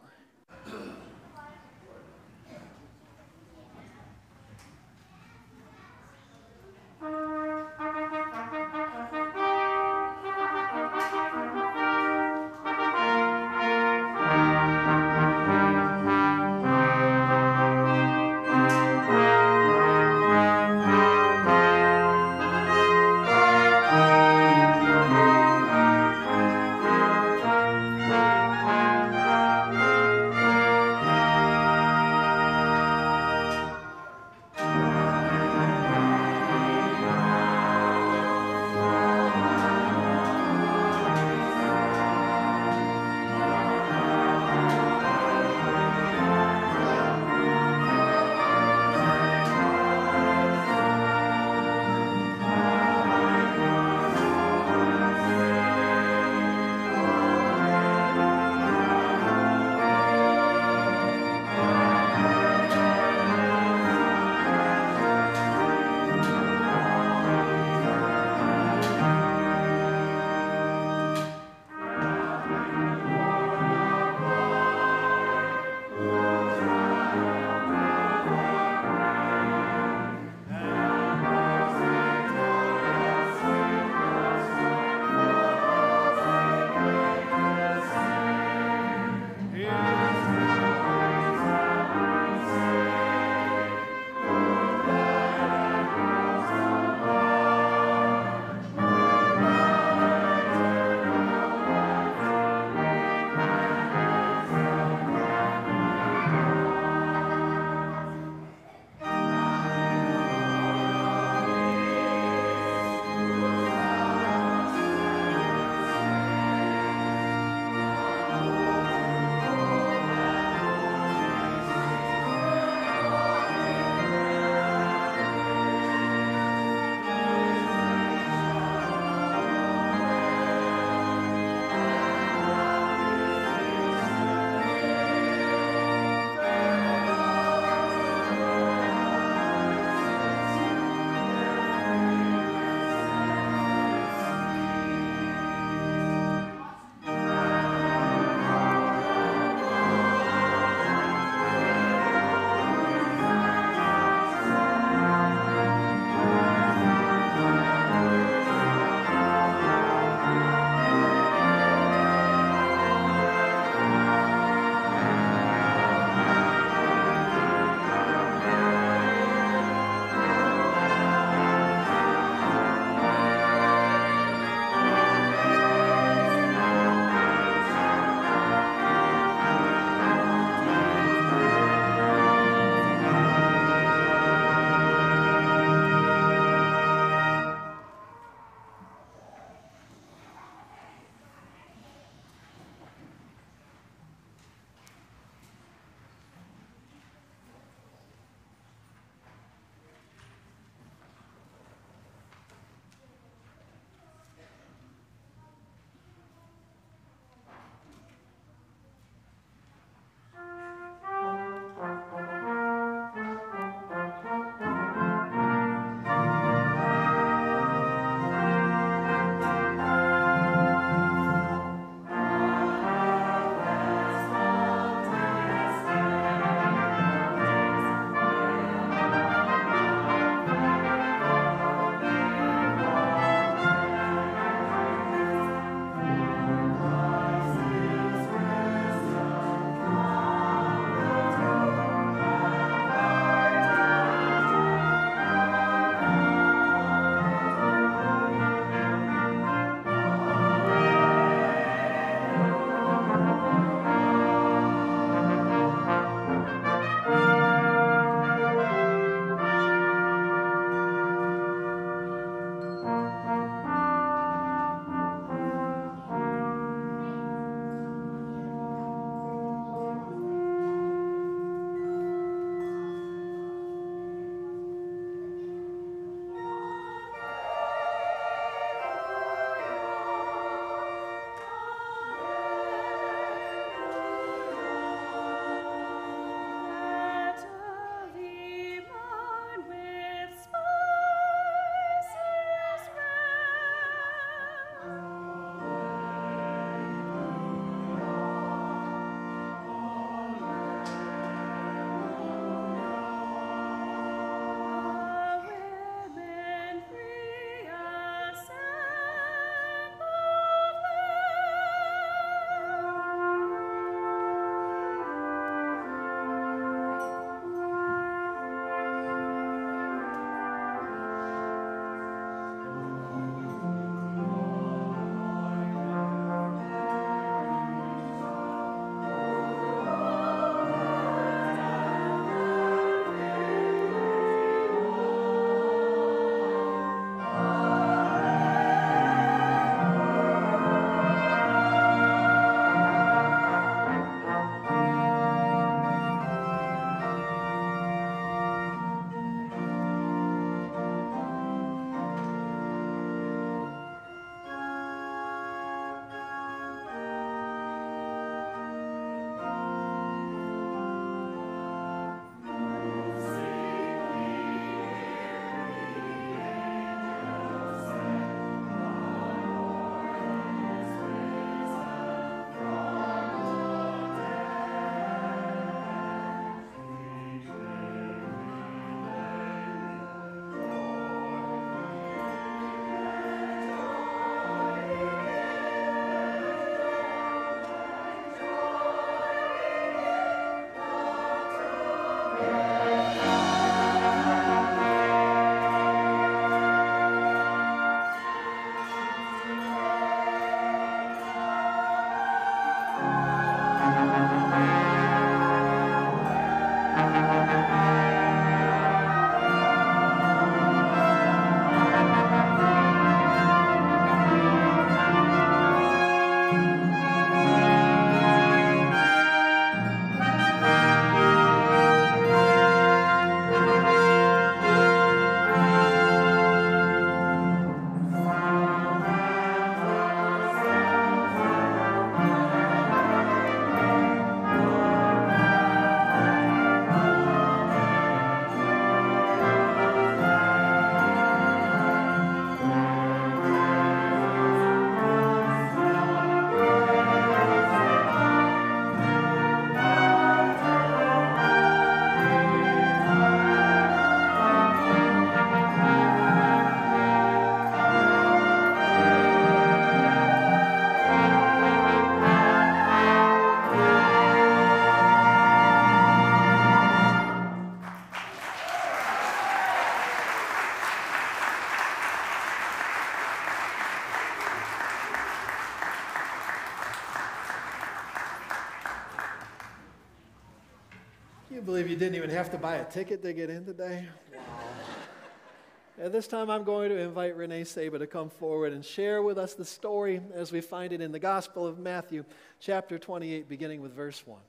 Can you believe you didn't even have to buy a ticket to get in today? Wow. At this time, I'm going to invite Renee Saba to come forward and share with us the story as we find it in the Gospel of Matthew, chapter 28, beginning with verse 1.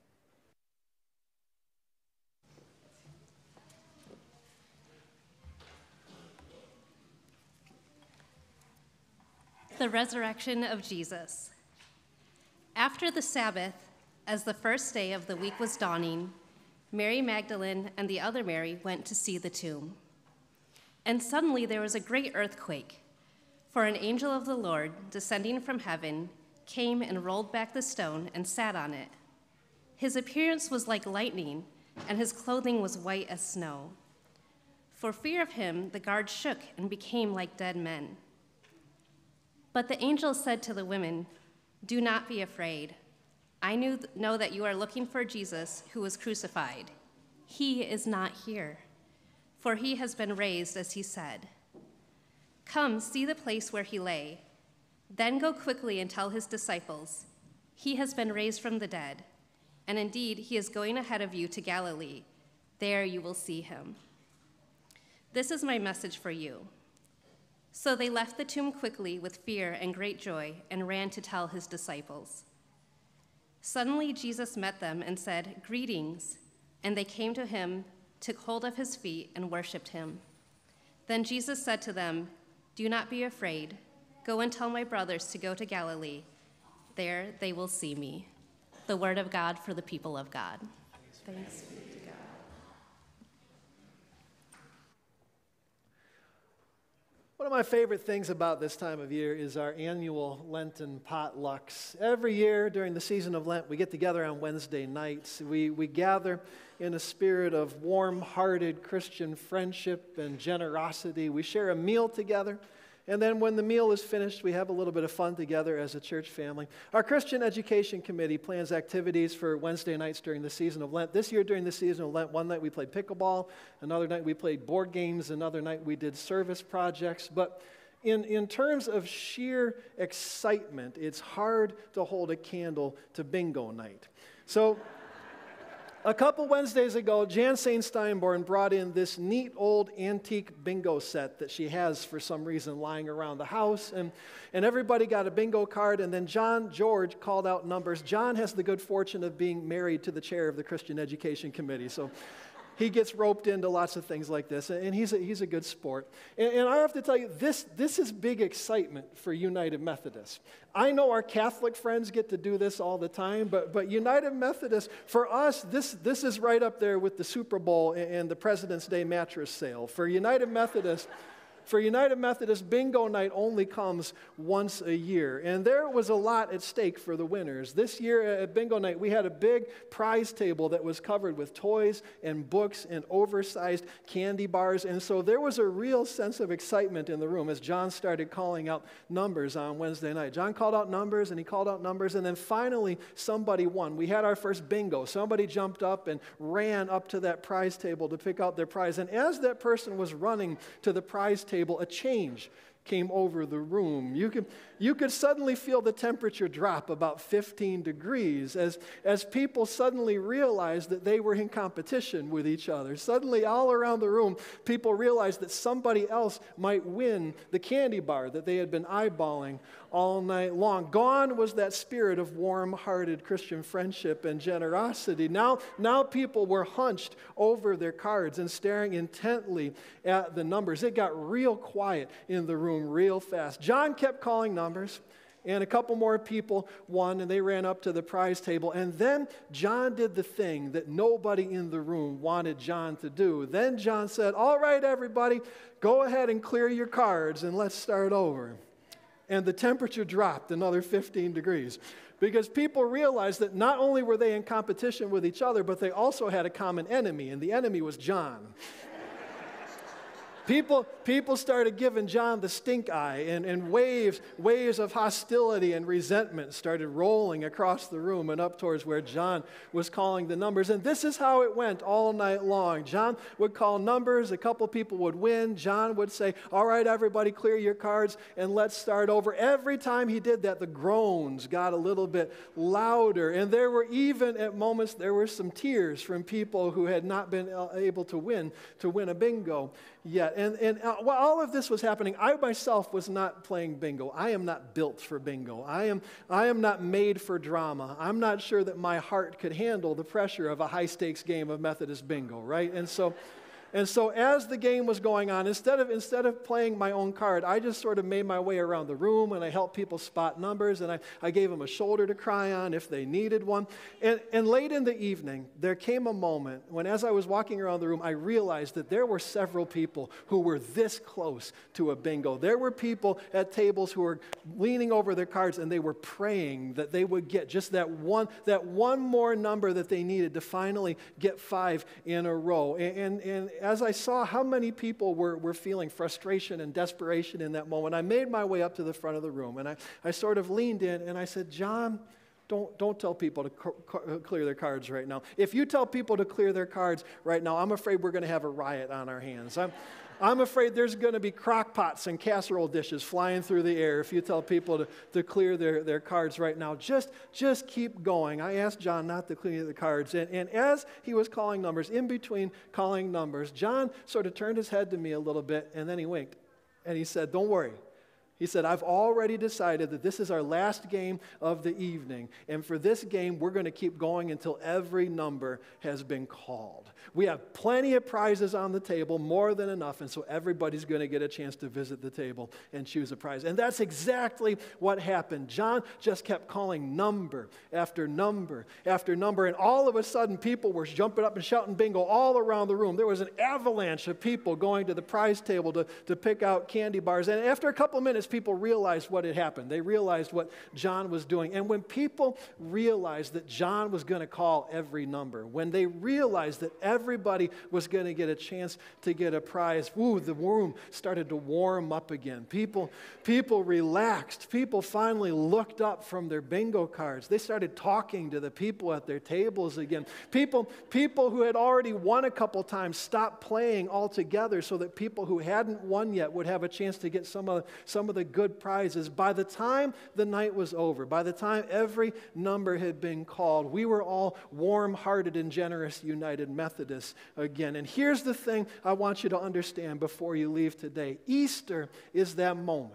The resurrection of Jesus. After the Sabbath, as the first day of the week was dawning, Mary Magdalene and the other Mary went to see the tomb. And suddenly there was a great earthquake, for an angel of the Lord, descending from heaven, came and rolled back the stone and sat on it. His appearance was like lightning, and his clothing was white as snow. For fear of him, the guards shook and became like dead men. But the angel said to the women, "Do not be afraid. I know that you are looking for Jesus who was crucified. He is not here, for he has been raised as he said. Come, see the place where he lay. Then go quickly and tell his disciples, he has been raised from the dead, and indeed he is going ahead of you to Galilee. There you will see him. This is my message for you." So they left the tomb quickly with fear and great joy and ran to tell his disciples. Suddenly Jesus met them and said, "Greetings," and they came to him, took hold of his feet, and worshiped him. Then Jesus said to them, "Do not be afraid. Go and tell my brothers to go to Galilee. There they will see me." The word of God for the people of God. Thanks be to God. One of my favorite things about this time of year is our annual Lenten potlucks. Every year during the season of Lent, we get together on Wednesday nights. We gather in a spirit of warm-hearted Christian friendship and generosity. We share a meal together, and then when the meal is finished, we have a little bit of fun together as a church family. Our Christian Education Committee plans activities for Wednesday nights during the season of Lent. This year during the season of Lent, one night we played pickleball, another night we played board games, another night we did service projects. But in terms of sheer excitement, it's hard to hold a candle to bingo night. So a couple Wednesdays ago, Jan St. Steinborn brought in this neat old antique bingo set that she has for some reason lying around the house, and everybody got a bingo card, and then George called out numbers. John has the good fortune of being married to the chair of the Christian Education Committee, so he gets roped into lots of things like this, and he's a good sport. And I have to tell you, this is big excitement for United Methodist. I know our Catholic friends get to do this all the time, but United Methodist, for us, this is right up there with the Super Bowl and the President's Day mattress sale. For United Methodist, bingo night only comes once a year. And there was a lot at stake for the winners. This year at bingo night, we had a big prize table that was covered with toys and books and oversized candy bars. And so there was a real sense of excitement in the room as John started calling out numbers on Wednesday night. John called out numbers, and he called out numbers, and then finally somebody won. We had our first bingo. Somebody jumped up and ran up to that prize table to pick out their prize. And as that person was running to the prize table, a change came over the room. You could suddenly feel the temperature drop about 15 degrees as people suddenly realized that they were in competition with each other. Suddenly, all around the room, people realized that somebody else might win the candy bar that they had been eyeballing all night long. Gone was that spirit of warm-hearted Christian friendship and generosity. Now people were hunched over their cards and staring intently at the numbers. It got real quiet in the room real fast. John kept calling numbers, and a couple more people won, and they ran up to the prize table. And then John did the thing that nobody in the room wanted John to do. Then John said, "All right, everybody, go ahead and clear your cards, and let's start over." And the temperature dropped another 15 degrees because people realized that not only were they in competition with each other, but they also had a common enemy, and the enemy was John. People started giving John the stink eye, and waves of hostility and resentment started rolling across the room and up towards where John was calling the numbers. And this is how it went all night long. John would call numbers, a couple people would win. John would say, all right, everybody, clear your cards and let's start over. Every time he did that, the groans got a little bit louder. And there were even at moments, there were some tears from people who had not been able to win a bingo yet. And while all of this was happening, I myself was not playing bingo. I am not built for bingo. I am not made for drama. I'm not sure that my heart could handle the pressure of a high-stakes game of Methodist bingo, right? And so as the game was going on, instead of playing my own card, I just sort of made my way around the room and I helped people spot numbers and I gave them a shoulder to cry on if they needed one. And late in the evening, there came a moment when as I was walking around the room, I realized that there were several people who were this close to a bingo. There were people at tables who were leaning over their cards and they were praying that they would get just that one more number that they needed to finally get 5 in a row. And as I saw how many people were feeling frustration and desperation in that moment, I made my way up to the front of the room, and I sort of leaned in, and I said, John, don't tell people to clear their cards right now. If you tell people to clear their cards right now, I'm afraid we're going to have a riot on our hands. I'm afraid there's going to be crock pots and casserole dishes flying through the air if you tell people to clear their cards right now. Just keep going. I asked John not to clear the cards. And as he was calling numbers, in between calling numbers, John sort of turned his head to me a little bit, and then he winked. And he said, don't worry. He said, I've already decided that this is our last game of the evening. And for this game, we're going to keep going until every number has been called. We have plenty of prizes on the table, more than enough. And so everybody's going to get a chance to visit the table and choose a prize. And that's exactly what happened. John just kept calling number after number after number. And all of a sudden, people were jumping up and shouting bingo all around the room. There was an avalanche of people going to the prize table to pick out candy bars. And after a couple minutes, people realized what had happened. They realized what John was doing. And when people realized that John was going to call every number, when they realized that everybody was going to get a chance to get a prize, the room started to warm up again. People relaxed. People finally looked up from their bingo cards. They started talking to the people at their tables again. People who had already won a couple times stopped playing altogether so that people who hadn't won yet would have a chance to get some of the good prizes. By the time the night was over, by the time every number had been called, we were all warm-hearted and generous United Methodists again. And here's the thing I want you to understand before you leave today. Easter is that moment.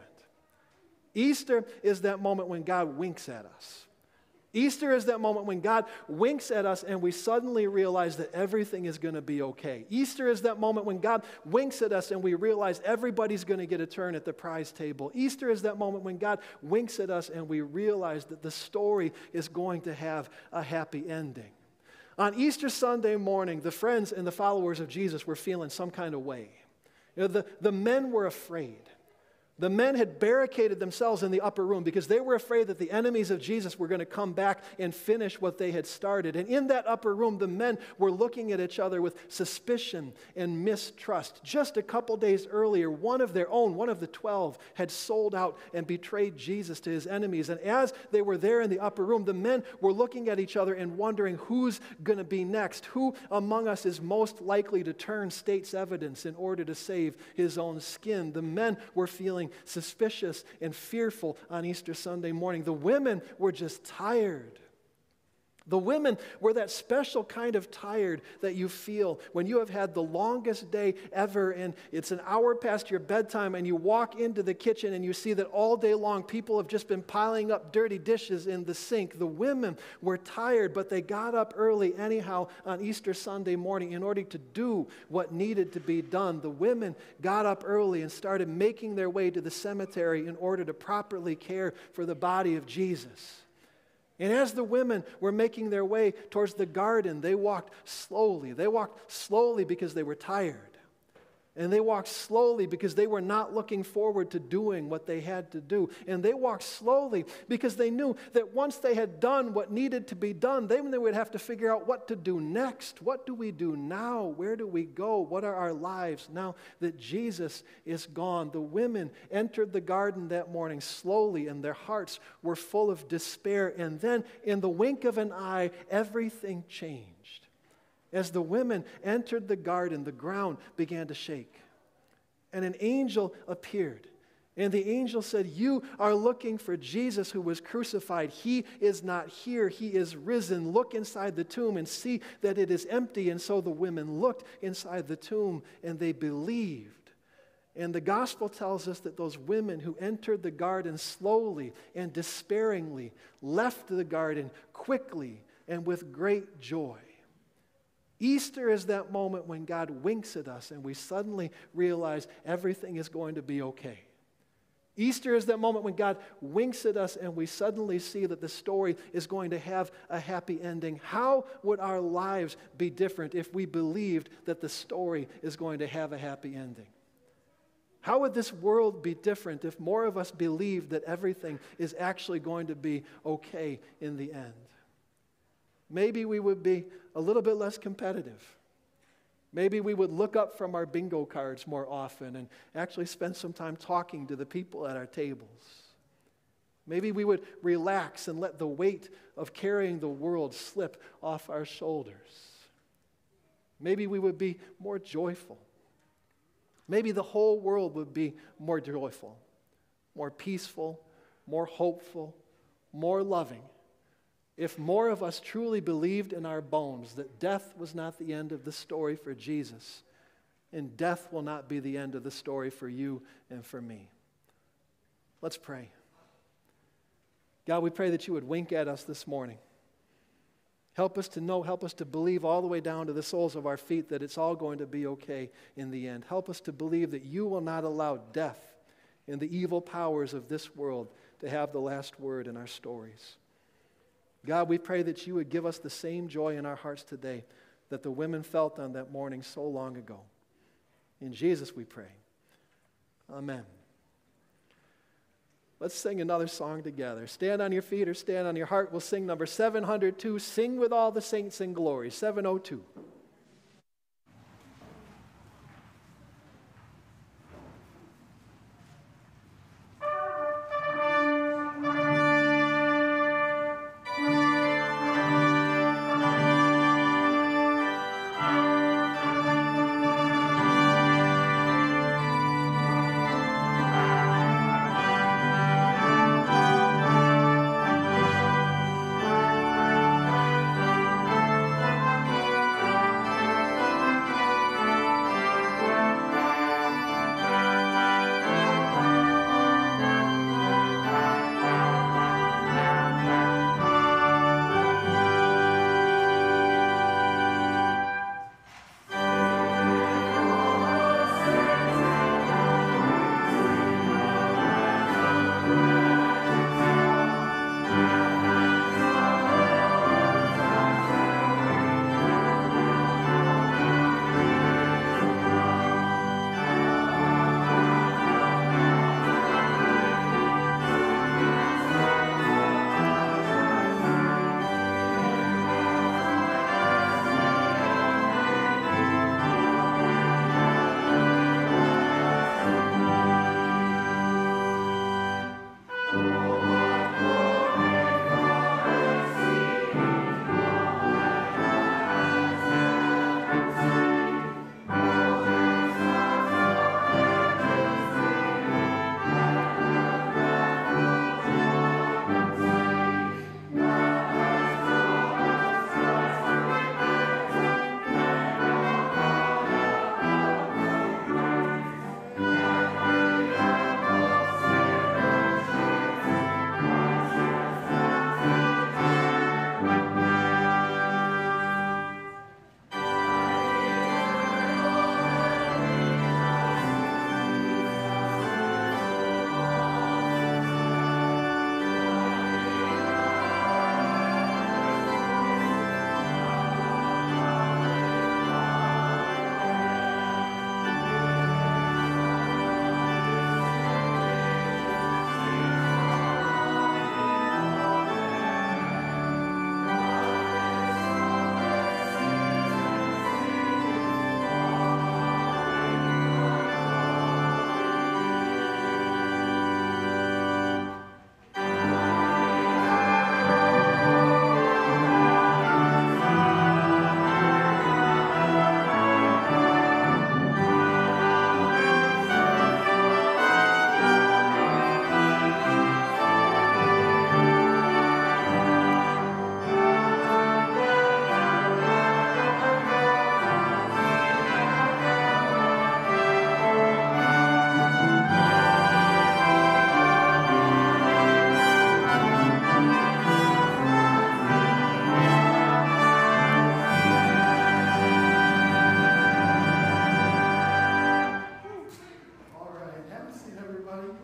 Easter is that moment when God winks at us. Easter is that moment when God winks at us and we suddenly realize that everything is going to be okay. Easter is that moment when God winks at us and we realize everybody's going to get a turn at the prize table. Easter is that moment when God winks at us and we realize that the story is going to have a happy ending. On Easter Sunday morning, the friends and the followers of Jesus were feeling some kind of way. The men were afraid. The men had barricaded themselves in the upper room because they were afraid that the enemies of Jesus were going to come back and finish what they had started. And in that upper room, the men were looking at each other with suspicion and mistrust. Just a couple days earlier, one of the 12, had sold out and betrayed Jesus to his enemies. And as they were there in the upper room, the men were looking at each other and wondering who's going to be next. Who among us is most likely to turn state's evidence in order to save his own skin? The men were feeling suspicious and fearful on Easter Sunday morning. The women were just tired. The women were that special kind of tired that you feel when you have had the longest day ever and it's an hour past your bedtime and you walk into the kitchen and you see that all day long people have just been piling up dirty dishes in the sink. The women were tired, but they got up early anyhow on Easter Sunday morning in order to do what needed to be done. The women got up early and started making their way to the cemetery in order to properly care for the body of Jesus. And as the women were making their way towards the garden, they walked slowly. They walked slowly because they were tired. And they walked slowly because they were not looking forward to doing what they had to do. And they walked slowly because they knew that once they had done what needed to be done, then they would have to figure out what to do next. What do we do now? Where do we go? What are our lives now that Jesus is gone? The women entered the garden that morning slowly, and their hearts were full of despair. And then, in the wink of an eye, everything changed. As the women entered the garden, the ground began to shake. And an angel appeared. And the angel said, "You are looking for Jesus who was crucified. He is not here. He is risen. Look inside the tomb and see that it is empty." And so the women looked inside the tomb and they believed. And the gospel tells us that those women who entered the garden slowly and despairingly left the garden quickly and with great joy. Easter is that moment when God winks at us and we suddenly realize everything is going to be okay. Easter is that moment when God winks at us and we suddenly see that the story is going to have a happy ending. How would our lives be different if we believed that the story is going to have a happy ending? How would this world be different if more of us believed that everything is actually going to be okay in the end? Maybe we would be a little bit less competitive. Maybe we would look up from our bingo cards more often and actually spend some time talking to the people at our tables. Maybe we would relax and let the weight of carrying the world slip off our shoulders. Maybe we would be more joyful. Maybe the whole world would be more joyful, more peaceful, more hopeful, more loving. If more of us truly believed in our bones that death was not the end of the story for Jesus, and death will not be the end of the story for you and for me. Let's pray. God, we pray that you would wink at us this morning. Help us to know, help us to believe all the way down to the soles of our feet that it's all going to be okay in the end. Help us to believe that you will not allow death and the evil powers of this world to have the last word in our stories. God, we pray that you would give us the same joy in our hearts today that the women felt on that morning so long ago. In Jesus we pray. Amen. Let's sing another song together. Stand on your feet or stand on your heart. We'll sing number 702, Sing with All the Saints in Glory, 702.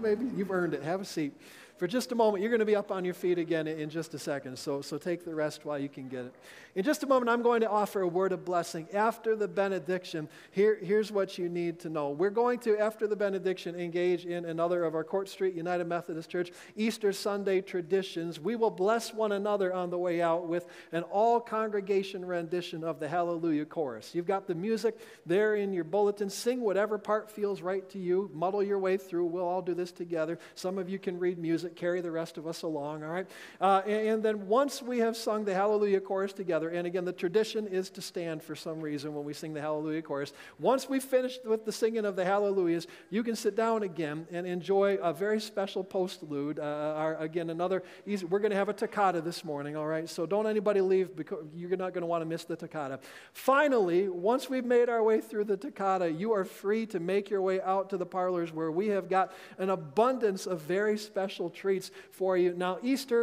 maybe you've earned it. Have a seat. For just a moment, you're going to be up on your feet again in just a second, so take the rest while you can get it. In just a moment, I'm going to offer a word of blessing. After the benediction, here's what you need to know. We're going to, after the benediction, engage in another of our Court Street United Methodist Church Easter Sunday traditions. We will bless one another on the way out with an all-congregation rendition of the Hallelujah Chorus. You've got the music there in your bulletin. Sing whatever part feels right to you. Muddle your way through. We'll all do this together. Some of you can read music. Carry the rest of us along, all right? And then once we have sung the Hallelujah Chorus together, and again, the tradition is to stand for some reason when we sing the Hallelujah Chorus. Once we've finished with the singing of the Hallelujahs, you can sit down again and enjoy a very special postlude. Again, another easy, we're going to have a toccata this morning, all right? So don't anybody leave because you're not going to want to miss the toccata. Finally, once we've made our way through the toccata, you are free to make your way out to the parlors where we have got an abundance of very special treats for you. Now,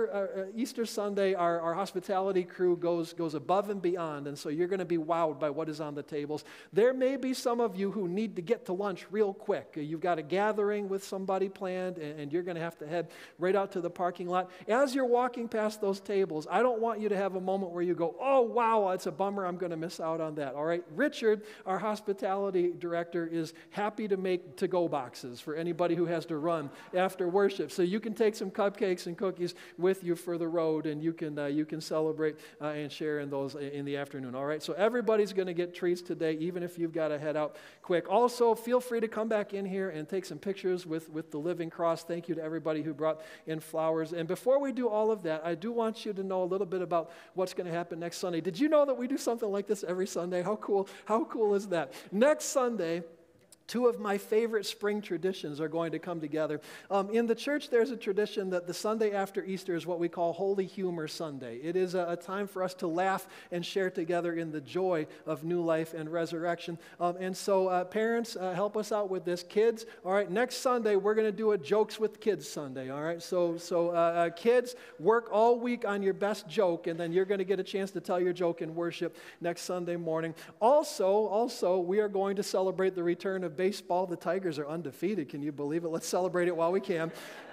Easter Sunday, our hospitality crew goes above and beyond, and so you're going to be wowed by what is on the tables. There may be some of you who need to get to lunch real quick. You've got a gathering with somebody planned, and you're going to have to head right out to the parking lot. As you're walking past those tables, I don't want you to have a moment where you go, oh, wow, it's a bummer, I'm going to miss out on that, all right? Richard, our hospitality director, is happy to make to-go boxes for anybody who has to run after worship, so you can take some cupcakes and cookies with you for the road, and you can celebrate and share in those in the afternoon, all right? So everybody's going to get treats today, even if you've got to head out quick. Also, feel free to come back in here and take some pictures with the living cross. Thank you to everybody who brought in flowers. And before we do all of that, I do want you to know a little bit about what's going to happen next Sunday. Did you know that we do something like this every Sunday? How cool is that? Next Sunday, two of my favorite spring traditions are going to come together. In the church, there's a tradition that the Sunday after Easter is what we call Holy Humor Sunday. It is a time for us to laugh and share together in the joy of new life and resurrection. And so parents, help us out with this. Kids, all right, next Sunday, we're going to do a Jokes with Kids Sunday, all right? So kids, work all week on your best joke, and then you're going to get a chance to tell your joke in worship next Sunday morning. Also, we are going to celebrate the return of baseball. The Tigers are undefeated. Can you believe it? Let's celebrate it while we can.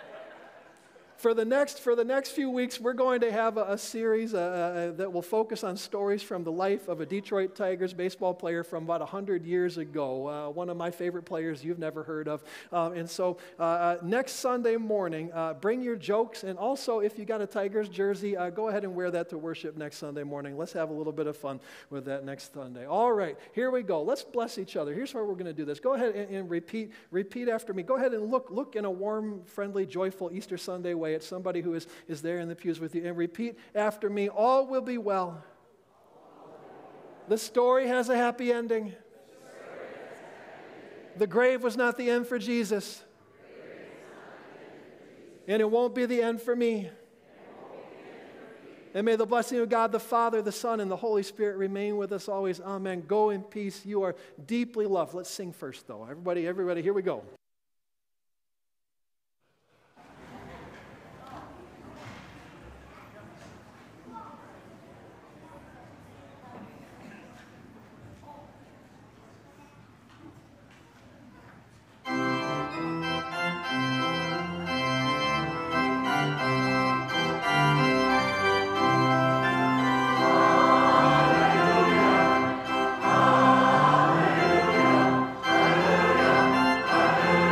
For the next few weeks, we're going to have a series that will focus on stories from the life of a Detroit Tigers baseball player from about 100 years ago. One of my favorite players you've never heard of. And so next Sunday morning, bring your jokes. And also, if you got a Tigers jersey, go ahead and wear that to worship next Sunday morning. Let's have a little bit of fun with that next Sunday. All right, here we go. Let's bless each other. Here's how we're going to do this. Go ahead and repeat after me. Go ahead and look in a warm, friendly, joyful Easter Sunday way at somebody who is there in the pews with you, and repeat after me. All will be well. The story has a happy ending. The grave was not the end for Jesus. And it won't be the end for me. And may the blessing of God, the Father, the Son, and the Holy Spirit remain with us always. Amen. Go in peace. You are deeply loved. Let's sing first, though. Everybody, here we go. Hallelujah, hallelujah, hallelujah.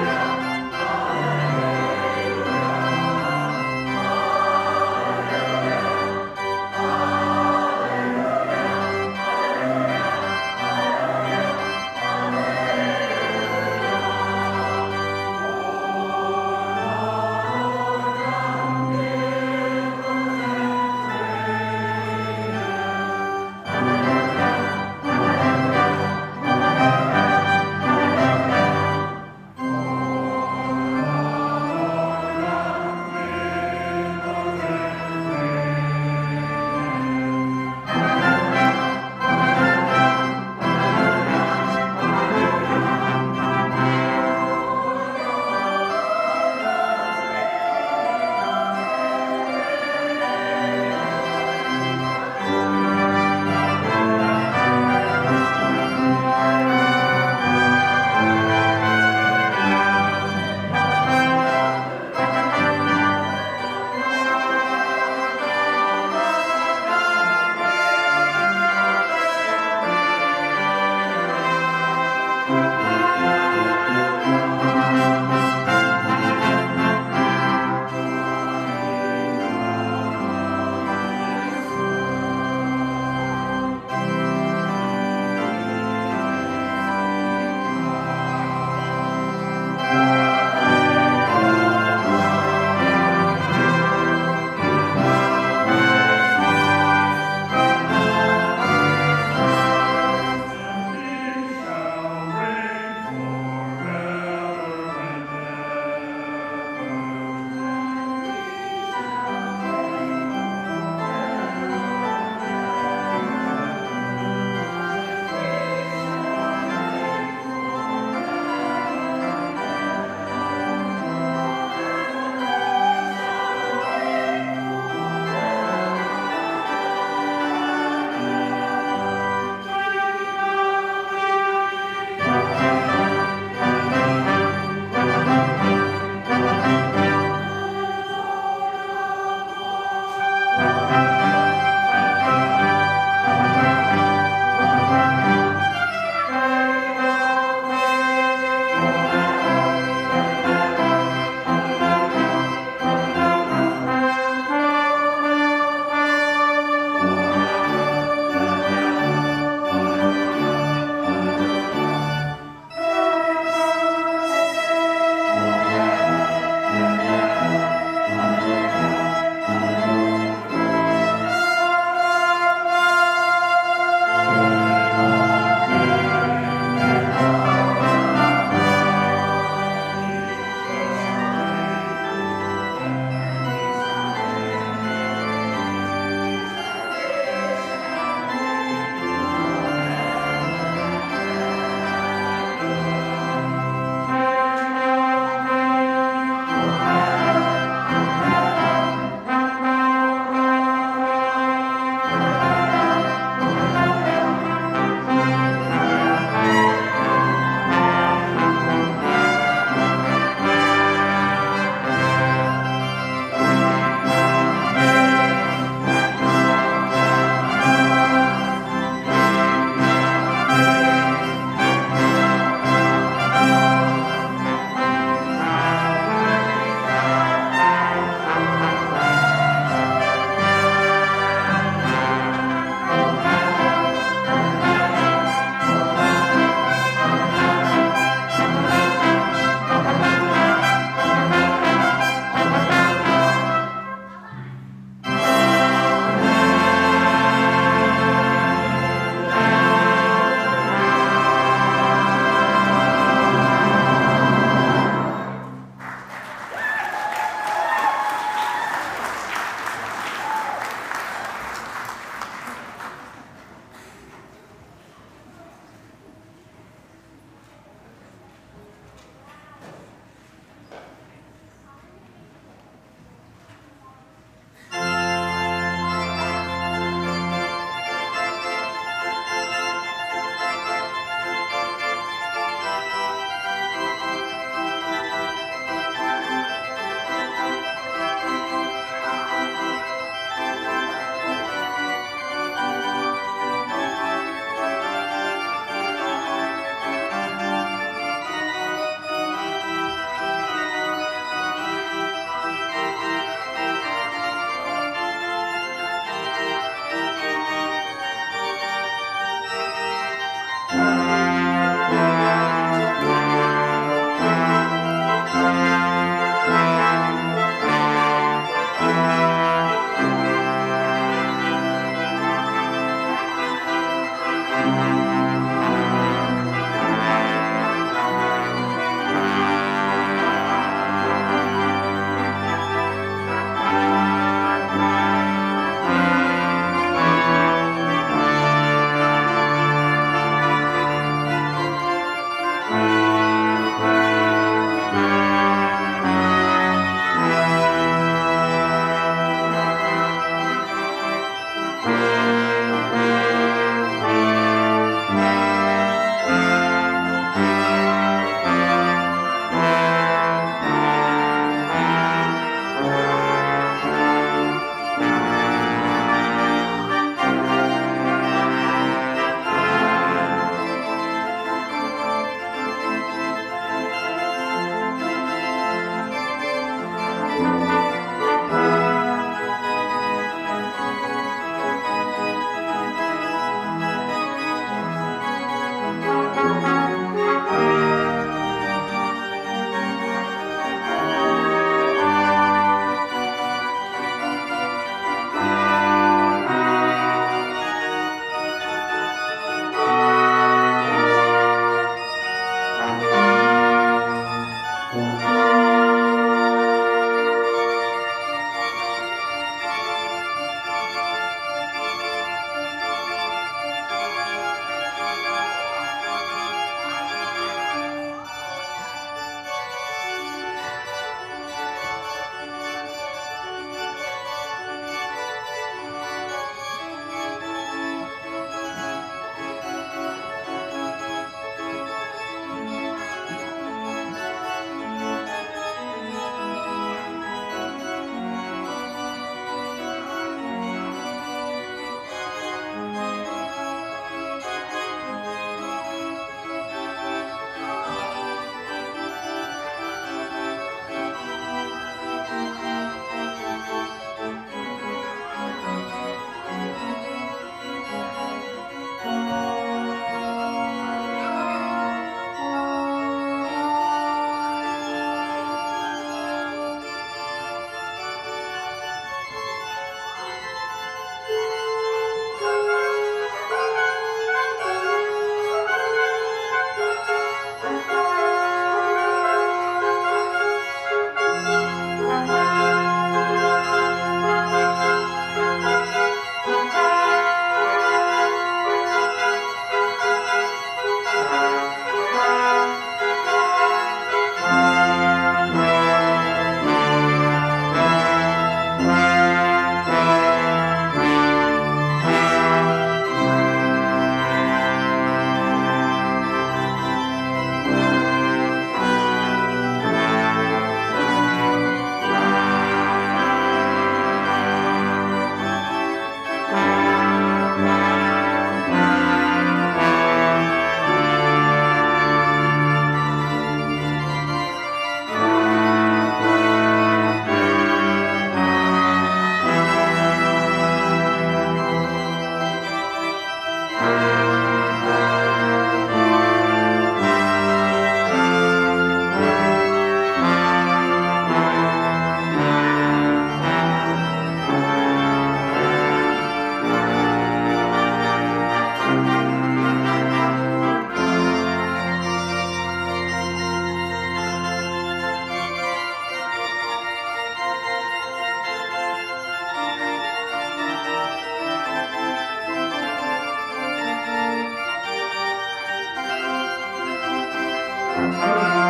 Amen.